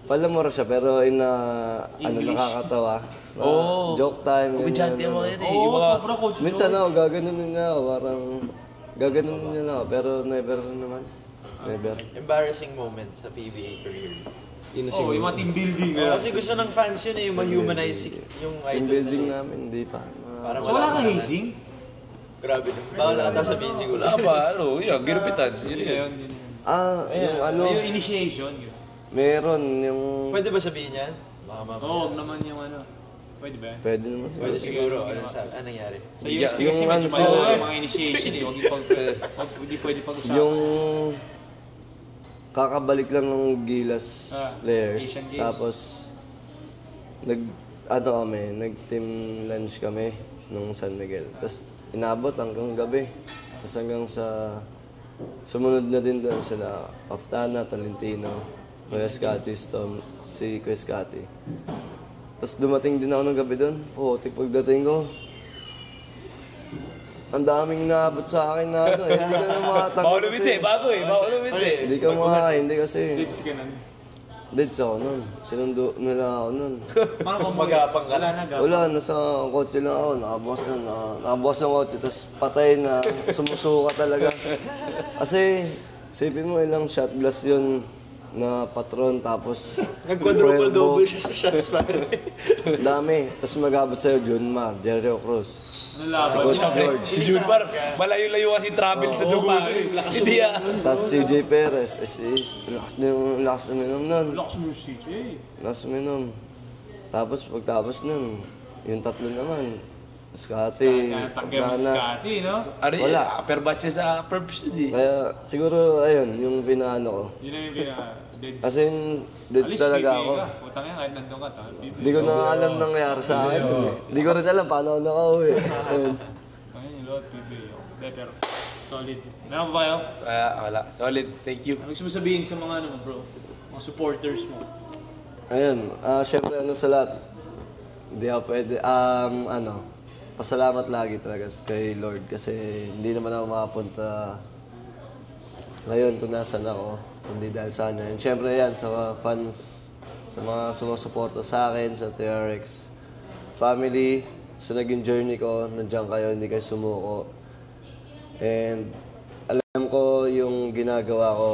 palamura siya, pero nakakatawa. Joke time. Kumidyante ang mga yun eh. Oo, sobra coach. Minsan ako, gaganunin na ako, parang gaganunin niya na ako, pero never naman. Never. Embarrassing moment sa PBA career. Oo, yung mga team building. Kasi gusto ng fans yun eh, yung ma-humanize yung Team idol. building namin, hindi pa. Parang So wala kang hazing? Grabe din. Bawal ata sabihin siguro. Wala ba? Ginupitan. Yun yun. Yung ano, Yung initiation. meron yung... Pwede ba sabihin yan? Baka Oo, huwag naman yung ano. Pwede ba? Pwede naman. Pwede siguro. Anong nangyari? Sa UST kasi yung medyo ano, malala yung mga initiation eh. Hindi pwede pag-usapan. Yung kakabalik lang ng Gilas players. Asian Games. Tapos nag-team lunch kami nung San Miguel. Tapos inabot hanggang gabi. Tapos hanggang sa sumunod na din doon sila Paftana, Tolentino, Quezcati, si Quezcati. Tapos dumating din ako ng gabi doon. Pagdating ko, ang daming naabot sa akin na ano eh. Hindi ka na makatanggap Bawal umiti, bago eh. Bawal umiti. Hindi ka makakain, hindi kasi. Kids ka nun. Deads ako nun. Sinundo nila ako nun. Paano kung Magapang ka. Wala na, gapang. Wala, nasa kotse lang ako. Nakabukas ng kotse, tapos patay na. Sumusuka talaga. Kasi, isipin mo ilang shot glass yun na patron, tapos... Nag-quadruple double siya sa shots pare. Dami. Tapos mag-abot sa'yo, Junmar, Jerry Cruz. Ano laban? Coach George. Si Junmar, malayo-layo kasi travel sa dugo. Hindi Tapos CJ Perez. Lakas na minom nun. Lakas mo yung CJ. Lakas minom. Tapos pagtapos nun, yung tatlo naman. Scotty, Tagem Scotty, no? Ano yun? Wala. Per batch sa perps yun eh. Kaya siguro, ayun, yung pinaano ko. Yun na yung pinaka-deads. As in, deads talaga ako. Putang yan, kahit nandun ka, Hindi ko na alam nangyari sa akin. Hindi ko rin alam paano ako nakauwi. Ayun. Ayun yung lot, PBA. Hindi, pero solid. Meron pa ba kayo? Wala. Solid. Thank you. Ano gusto mo sabihin sa mga ano, bro? Mga supporters mo? Ayun, syempre ano sa lahat. Hindi ako pwede, pasalamat lagi talaga kay Lord kasi hindi naman ako makapunta ngayon kung nasan ako, kundi dahil sa ano. And syempre yan, sa fans, sa mga sumusuporta sa akin, sa TRX family, sa naging journey ko, nandiyan kayo, hindi kayo sumuko. And alam ko yung ginagawa ko,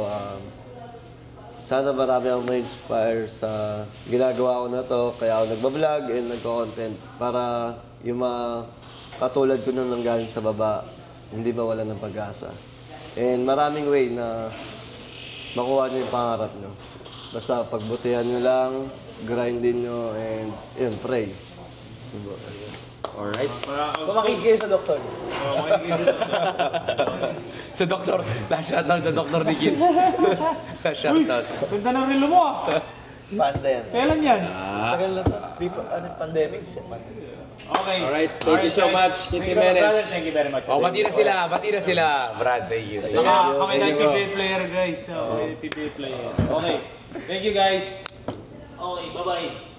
sana marami akong ma-inspire sa ginagawa ko na to, kaya ako nagbablog and nagko-content para yung mga katulad ko nang nanggaling sa baba, hindi mawalan ng pag-asa. And maraming way na makuha nyo yung pangarap nyo. Basta pagbutihan nyo lang, grindin nyo, and yun, pray. Alright. Kumakinig kayo sa doktor. Sa doktor. Last shoutout sa doktor ni Kid. Last shoutout. Ganda ng relo mo ah! Panda yan. Kailan yan? Tagal na to. Pandemic. Okay. Alright, thank you so much, Kid Thank you, brother. Jimenez. Thank you very much. Bati na sila. Brad, thank you. Kami na PBA player, guys. PBA player. Okay. Thank you, guys. Okay, bye-bye.